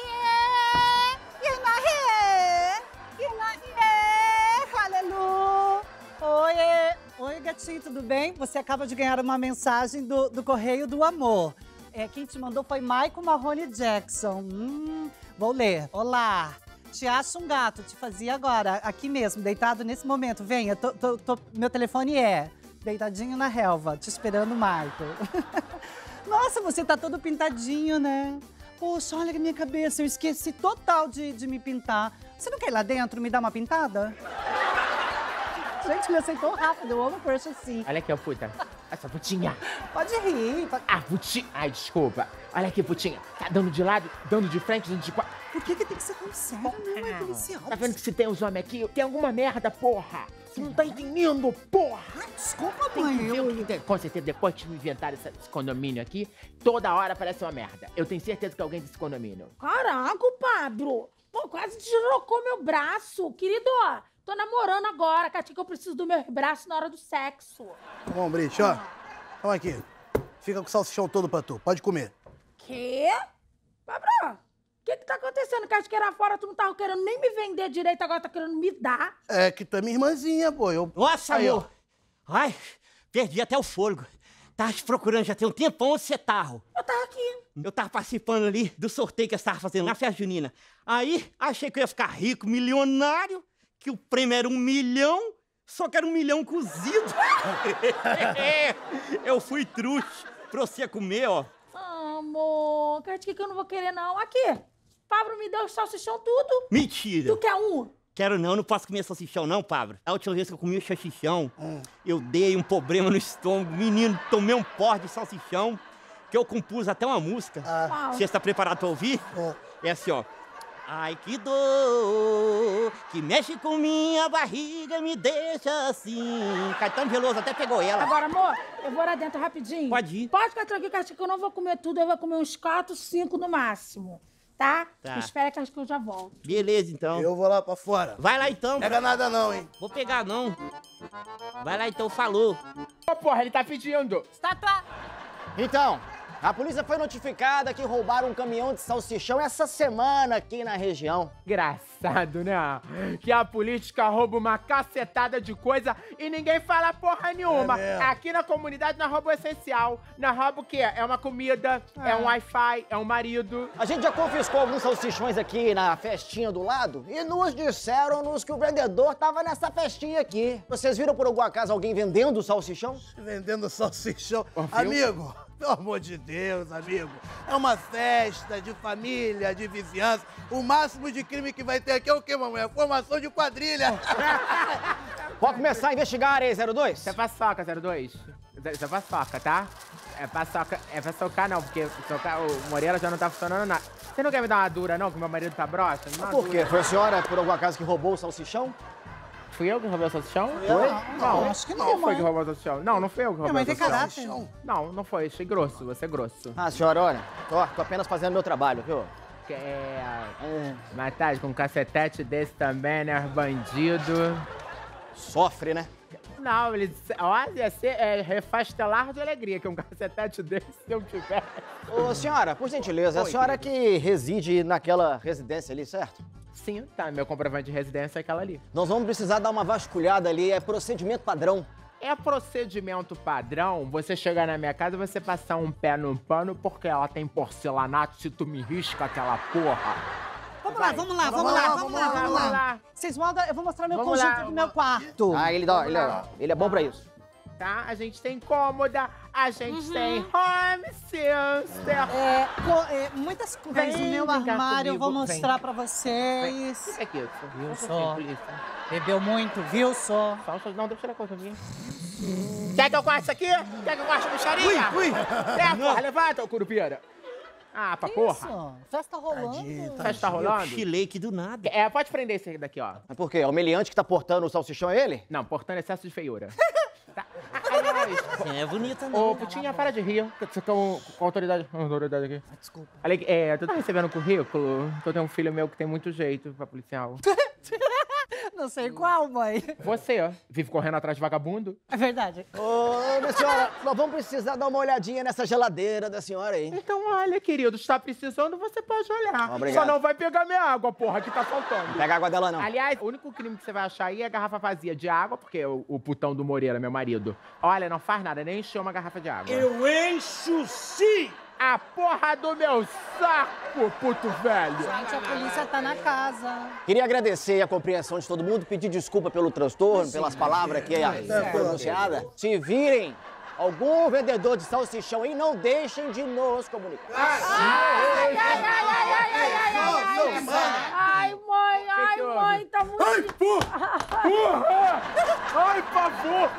Aleluia! Oi, gatinho, tudo bem? Você acaba de ganhar uma mensagem do Correio do Amor. Quem te mandou foi Michael Marrone Jackson. Vou ler. Olá. Te acho um gato, te fazia agora, aqui mesmo, deitado nesse momento. Venha, meu telefone é deitadinho na relva, te esperando, Michael. Nossa, você tá todo pintadinho, né? Poxa, olha a minha cabeça, eu esqueci total de me pintar. Você não quer ir lá dentro me dar uma pintada? Gente, me aceitou rápido, eu amo crush assim. Olha aqui, ó, puta. Essa putinha. Pode rir. Ah, putinha. Ai, desculpa. Olha aqui, putinha. Tá dando de lado, dando de frente, dando de quatro. Por que tem que ser tão sério, não? É policial. Tá vendo que se tem os homens aqui, tem alguma merda, porra. Você não tá entendendo, porra. Desculpa, mãe. Com certeza, depois que me inventaram esse condomínio aqui, toda hora parece uma merda. Eu tenho certeza que alguém desse condomínio. Caraca, Pablo. Pô, quase deslocou meu braço. Querido, ó, tô namorando agora, Catinha, que eu preciso do meu braço na hora do sexo. Tá bom, Brite, ó. Toma aqui. Fica com o salsichão todo pra tu. Pode comer. Quê? Pablo, o que tá acontecendo? Que acho que era fora, tu não tava querendo nem me vender direito, agora tá querendo me dar. É que tu é minha irmãzinha, pô. Nossa, aí, amor. Ai, perdi até o fôlego. Tava te procurando já tem um tempão. Onde você tava? Eu tava aqui. Eu tava participando ali do sorteio que você tava fazendo na festa junina. Aí, achei que eu ia ficar rico, milionário, que o prêmio era 1 milhão, só que era 1 milhão cozido. Eu fui trouxa pra você comer, ó. Amor, Catinha, que eu não vou querer, não. Aqui, Pablo me deu o salsichão tudo. Mentira. Tu quer um? Quero não posso comer salsichão não, Pablo. A última vez que eu comi o salsichão, eu dei um problema no estômago. Menino, tomei um porre de salsichão, que eu compus até uma música. Você está preparado pra ouvir? É assim, ó. Ai, que dor, que mexe com minha barriga, me deixa assim. Caetano Veloso até pegou ela. Agora, amor, eu vou lá dentro rapidinho. Pode ir. Pode ficar tranquilo, Catinha, que eu não vou comer tudo. Eu vou comer uns 4, 5 no máximo. Tá? Espera que acho que eu já volto. Beleza, então. Eu vou lá pra fora. Vai lá, então. Pega nada não, hein? Vou pegar, não. Vai lá, então. Falou. Ô, porra, ele tá pedindo. Então, a polícia foi notificada que roubaram um caminhão de salsichão essa semana aqui na região. Engraçado, né? Que a política rouba uma cacetada de coisa e ninguém fala porra nenhuma. Aqui na comunidade nós rouba o essencial. Nós rouba o quê? É uma comida, é um Wi-Fi, é um marido. A gente já confiscou alguns salsichões aqui na festinha do lado e nos disseram-nos que o vendedor tava nessa festinha aqui. Vocês viram por algum acaso alguém vendendo salsichão? Vendendo salsichão? Amigo, pelo amor de Deus, amigo. É uma festa de família, de vizinhança. O máximo de crime que vai ter aqui é o quê, mamãe? É formação de quadrilha. Pode começar a investigar aí, 02? Isso é paçoca, 02. Isso é paçoca, tá? É pra socar não, porque socar, o Moreira já não tá funcionando nada. Você não quer me dar uma dura não, que meu marido tá broxa? Por quê? Foi a senhora, por algum acaso, que roubou o salsichão? Fui eu que roubei o salsichão? Foi? Não, acho que não foi que roubou o salsichão. Não, não foi eu que roubei o salsichão. Não, não foi. Achei grosso, você é grosso. Ah, senhora, olha, tô apenas fazendo meu trabalho, viu? Mas tá, com um cacetete desse também, né, bandido. Sofre, né? Não, ele... Olha, ia ser refastelar de alegria, que um cacetete desse, se eu tiver. Ô, senhora, por gentileza, Oi, a senhora que reside naquela residência ali, certo? Sim, tá. Meu comprovante de residência é aquela ali. Nós vamos precisar dar uma vasculhada ali, é procedimento padrão. É procedimento padrão você chegar na minha casa e você passar um pé no pano porque ela tem porcelanato, se tu me risca aquela porra. Vamos lá. Vocês mandam, eu vou mostrar meu conjunto do meu quarto. Ah, ele é bom pra isso. Tá? A gente tem cômoda, a gente tem home sister. Muitas coisas no meu armário, eu vou mostrar pra vocês. Fica aqui, viu só? Bebeu muito, viu só? Não, deixa eu tirar a coisa minha. Quer que eu corte isso aqui? Quer que eu corte a bicharia? Ui. Porra, levanta, ô curupira. Ah, pra porra. Isso, festa rolando. Festa rolando? Eu chilei aqui do nada. Pode prender esse daqui, ó. Mas por quê? É o meliante que tá portando o salsichão, é ele? Não, portando excesso de feiura. É bonita, né? Ô, Putinha, para de rir. Você tá com autoridade aqui. Desculpa. Olha, tu tá recebendo currículo? Eu tenho um filho meu que tem muito jeito pra policial. Não sei qual, mãe. Você vive correndo atrás de vagabundo? É verdade. Ô, minha senhora, nós vamos precisar dar uma olhadinha nessa geladeira da senhora aí. Então, olha, querido, está precisando, você pode olhar. Obrigado. Só não vai pegar minha água, porra, que tá faltando. Não pega a água dela, não. Aliás, o único crime que você vai achar aí é a garrafa vazia de água, porque o putão do Moreira, meu marido, olha, não faz nada, nem encheu uma garrafa de água. Eu encho sim! A porra do meu saco, puto velho! Gente, a polícia tá na casa. Queria agradecer a compreensão de todo mundo, pedir desculpa pelo transtorno, pelas palavras que foram pronunciadas. Se virem algum vendedor de salsichão aí, não deixem de nos comunicar. Ai, mãe, tá muito... Ai, porra! Porra! Ai, pavor!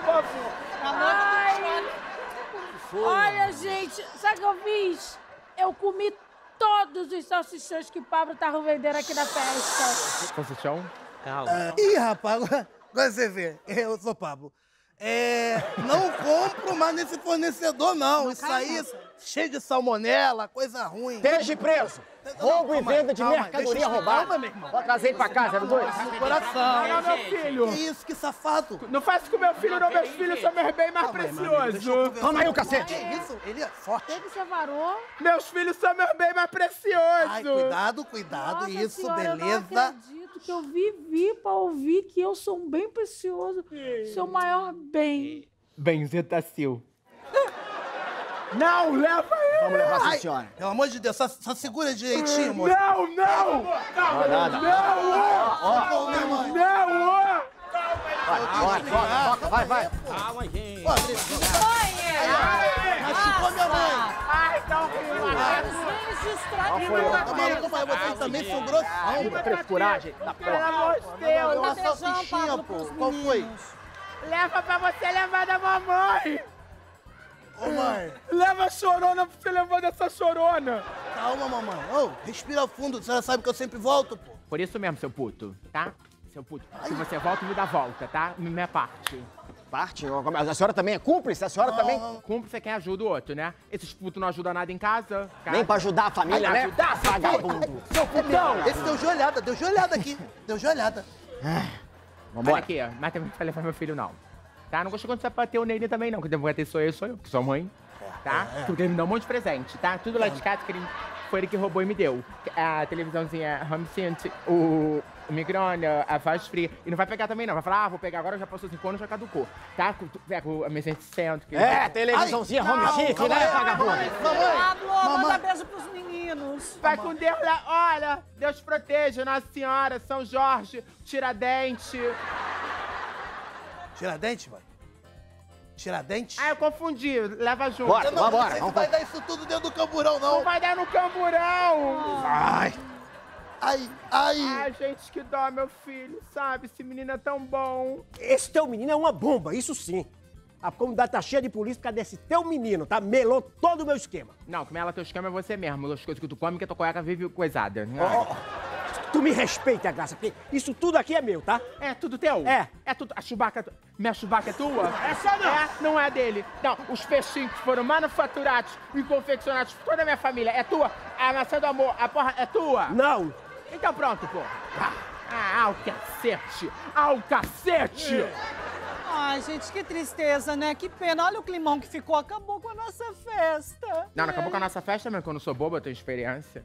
Olha, gente, sabe o que eu fiz? Eu comi todos os salsichões que o Pablo tava vendendo aqui na festa. Salsichão? Calma. Ih, rapaz, agora você vê, eu sou Pablo. Não compro mais nesse fornecedor, não. Isso aí, cheio de salmonela, coisa ruim. Esteja preso. Roubo e venda de mercadoria roubada. Calma, meu irmão. Vou trazer ele pra casa, dois. No coração. Olha, meu filho. Que isso, que safado. Não faz isso com meu filho, não. Meus filhos são meus bens mais preciosos. Toma aí o cacete. Que isso? Ele é forte. O que você varou? Meus filhos são meus bens mais preciosos. Ai, cuidado, cuidado. Nossa Isso, senhora, eu beleza. não acredito que eu vivi pra ouvir que eu sou um bem precioso. Seu maior bem. Benzetacil. Não, leva ele! Vamos levar essa senhora. Pelo amor de Deus, só segura direitinho, moço. Não! Nada. Vai. Calma, gente. Machucou minha mãe. Ai, tá horrível. Tá maluco, vocês também são grossão. Frescuragem da Pelo porra. amor de Deus. Uma salsichinha, pô. Qual foi? Leva pra você levar da mamãe. Ô, mãe. Leva a chorona pra você levar dessa chorona. Calma, mamãe. Ô, respira fundo. Você já sabe que eu sempre volto, pô. Por isso mesmo, seu puto, tá? Seu puto. Se você volta, me dá volta, tá? Minha parte. Parte? A senhora também é cúmplice? A senhora também... Cúmplice é quem ajuda o outro, né? Esses putos não ajudam nada em casa. Nem pra ajudar a família, né? Ajudar, vagabundo. Seu putão. Esse deu joelhada aqui. Deu joelhada. Vambora. Olha aqui, mas também não vai levar meu filho, não. Tá? Não gostei quando você bateu nele também, não. Que devo bater sou eu, que sou a mãe. Tá? Porque ele me deu um monte de presente, tá? Tudo lá de casa que foi ele que roubou e me deu. A televisãozinha home theater, o micro-ondas, a faz fria. E não vai pegar também, não. Vai falar, vou pegar agora, já passou 5 anos, já caducou. Tá? Pega a mesa de centro. Televisãozinha home chique, né, vagabundo? Pablo, manda beijo pros meninos. Vai com Deus lá. Olha, Deus proteja, Nossa Senhora, São Jorge, Tiradente. Tiradentes, mãe? Tiradentes? Ah, eu confundi. Leva junto. Bora, Não vambora. sei se vai dar isso tudo dentro do camburão, não. Não vai dar no camburão. Ai, Ai, gente, que dó, meu filho, sabe? Esse menino é tão bom. Esse teu menino é uma bomba, isso sim. A comunidade tá cheia de polícia por causa desse teu menino, tá? Melou todo o meu esquema. Não, que mela teu esquema é você mesmo. As coisas que tu come, que a tua cueca vive coisada. Tu me respeita, Graça, porque isso tudo aqui é meu, tá? É tudo teu? É. É tudo. A Chewbacca. Minha Chewbacca é tua? Essa não. É, não é dele. Não, os peixinhos que foram manufaturados e confeccionados por toda a minha família é tua. A maçã do amor, a porra é tua? Não. Então pronto, porra. Ao cacete! Ao cacete! Ai, gente, que tristeza, né? Que pena. Olha o climão que ficou. Acabou com a nossa festa. Não acabou com a nossa festa, mas quando eu sou boba, eu tenho experiência.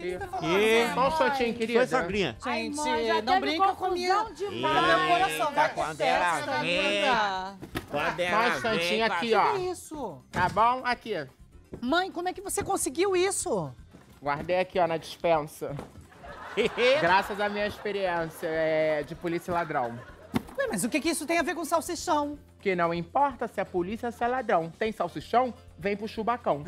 Só um shottinho, querida. Foi sogrinha. Gente, mãe, já não teve brinca comigo. confusão demais. No meu coração, vai ter Quando ela festa, vem. Amanda. Só um instantinho aqui, ó. Que isso? Tá bom? Aqui. Mãe, como é que você conseguiu isso? Guardei aqui, ó, na dispensa. Graças à minha experiência de polícia e ladrão. Ué, mas o que isso tem a ver com salsichão? Que não importa se é polícia ou se é ladrão. Tem salsichão, vem pro chubacão.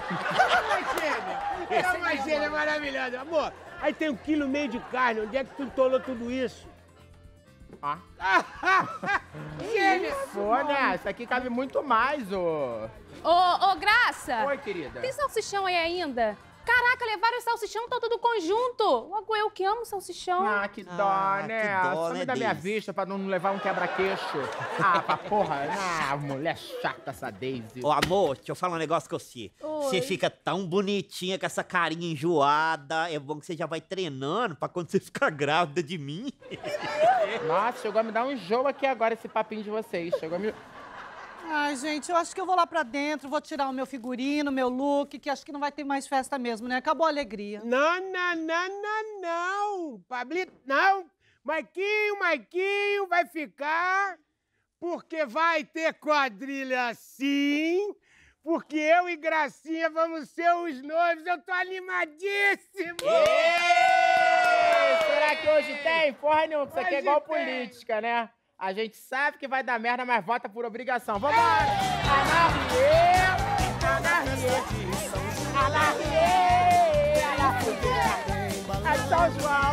É uma gênia maravilhosa. Amor, aí tem 1,5 kg de carne. Onde é que tu entolou tudo isso? Ó. Gênia! Pô, né? Isso aqui cabe muito mais, ô. Ô, Graça! Oi, querida. Tem salsichão aí ainda? Caraca, levaram o salsichão, tá tudo conjunto. Logo eu que amo salsichão. Ah, que dó, né? que dó, Some né, da minha Daisy? vista pra não levar um quebra-queixo. Ah, pra porra. Ah, mulher chata essa Daisy. Ô, amor, deixa eu falar um negócio com você. Oi. Você fica tão bonitinha com essa carinha enjoada. É bom que você já vai treinando pra quando você ficar grávida de mim. Nossa, chegou a me dar um enjoo aqui agora esse papinho de vocês. Chegou a me... Ai, gente, eu acho que eu vou lá pra dentro, vou tirar o meu figurino, meu look, que acho que não vai ter mais festa mesmo, né? Acabou a alegria. Não. Pablito, não. Maiquinho vai ficar, porque vai ter quadrilha sim, porque eu e Gracinha vamos ser os noivos. Eu tô animadíssimo! Será que hoje tem? Porra nenhuma, isso aqui é Hoje igual tem. política, né? A gente sabe que vai dar merda, mas vota por obrigação. Vambora! Anarrie! A São João!